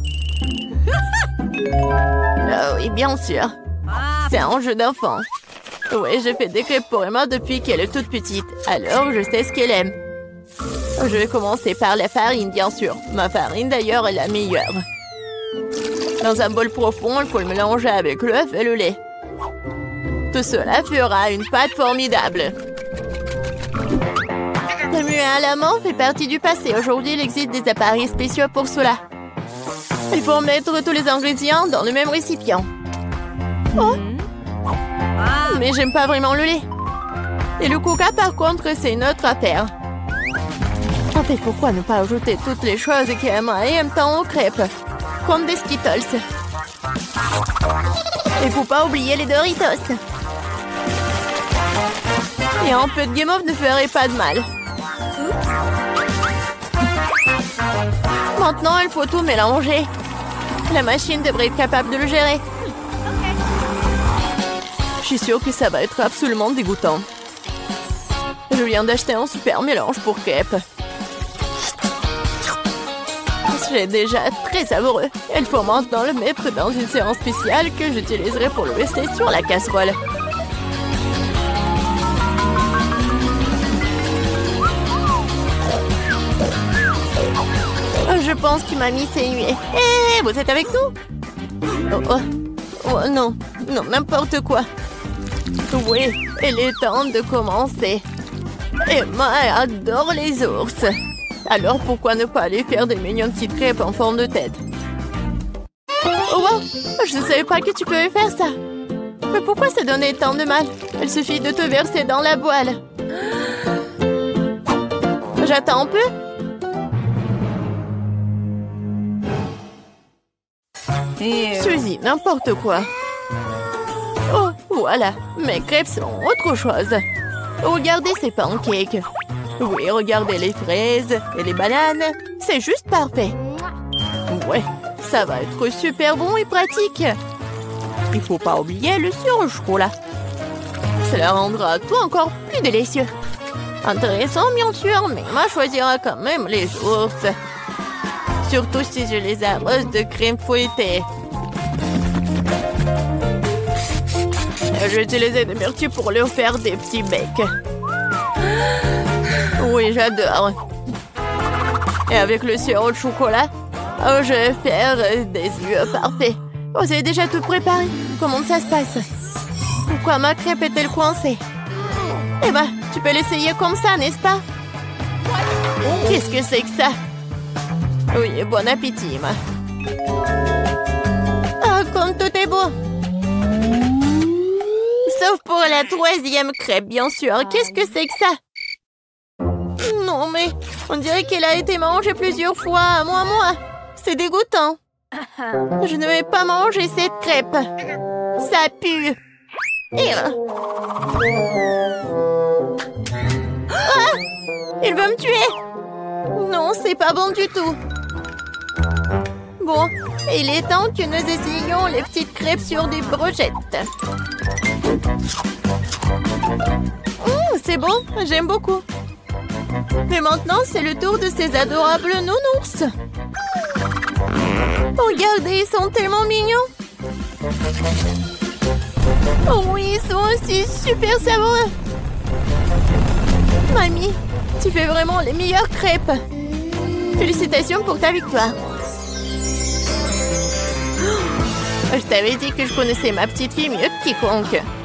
S2: Oh oui, bien sûr. C'est un jeu d'enfant. Oui, je fais des crêpes pour Emma depuis qu'elle est toute petite. Alors, je sais ce qu'elle aime. Je vais commencer par la farine, bien sûr. Ma farine, d'ailleurs, est la meilleure. Dans un bol profond, il faut le mélanger avec l'œuf et le lait. Tout cela fera une pâte formidable. Le muet à la main fait partie du passé. Aujourd'hui, il existe des appareils spéciaux pour cela. Il faut mettre tous les ingrédients dans le même récipient. Oh! Mais j'aime pas vraiment le lait. Et le coca, par contre, c'est une autre affaire. En fait, pourquoi ne pas ajouter toutes les choses qu'Emma aime tant aux crêpes? Comme des Skittles. Il faut pas oublier les Doritos. Et un peu de guimauve ne ferait pas de mal. Maintenant, il faut tout mélanger. La machine devrait être capable de le gérer. Je suis sûre que ça va être absolument dégoûtant. Je viens d'acheter un super mélange pour crêpes. C'est déjà très savoureux. Il faut maintenant le mettre dans une séance spéciale que j'utiliserai pour le rester sur la casserole. Je pense que mamie s'est nuée. Hé, vous êtes avec nous? Oh, oh. Oh non, non, n'importe quoi. Oui, il est temps de commencer. Emma adore les ours. Alors pourquoi ne pas aller faire des mignonnes petites crêpes en forme de tête? Oh wow, je ne savais pas que tu pouvais faire ça. Mais pourquoi se donner tant de mal? Il suffit de te verser dans la poêle. J'attends un peu. Suzy, n'importe quoi. Oh, voilà, mes crêpes sont autre chose. Regardez ces pancakes. Oui, regardez les fraises et les bananes. C'est juste parfait. Ouais, ça va être super bon et pratique. Il faut pas oublier le sirop au chocolat. Cela rendra tout encore plus délicieux. Intéressant, bien sûr, mais Emma choisira quand même les ours. Surtout si je les arrose de crème fouettée. J'ai utilisé des myrtilles pour leur faire des petits becs. Oui, j'adore. Et avec le sirop de chocolat, oh, je vais faire des yeux parfaits. Oh, c'est déjà tout préparé. Comment ça se passe? Pourquoi ma crêpe est-elle coincée? Eh ben, tu peux l'essayer comme ça, n'est-ce pas? Qu'est-ce que c'est que ça? Oui, bon appétit, Emma. Ah, comme tout est beau. Sauf pour la troisième crêpe, bien sûr. Qu'est-ce que c'est que ça? Non, mais on dirait qu'elle a été mangée plusieurs fois, moi, moi. C'est dégoûtant. Je ne vais pas manger cette crêpe. Ça pue. Et... Ah! Il veut me tuer. Non, c'est pas bon du tout. Bon, il est temps que nous essayions les petites crêpes sur des brochettes. Mmh, c'est bon, j'aime beaucoup. Mais maintenant, c'est le tour de ces adorables nounours. Regardez, ils sont tellement mignons. Oh oui, ils sont aussi super savoureux. Mamie, tu fais vraiment les meilleures crêpes. Félicitations pour ta victoire. Oh, je t'avais dit que je connaissais ma petite fille mieux que quiconque.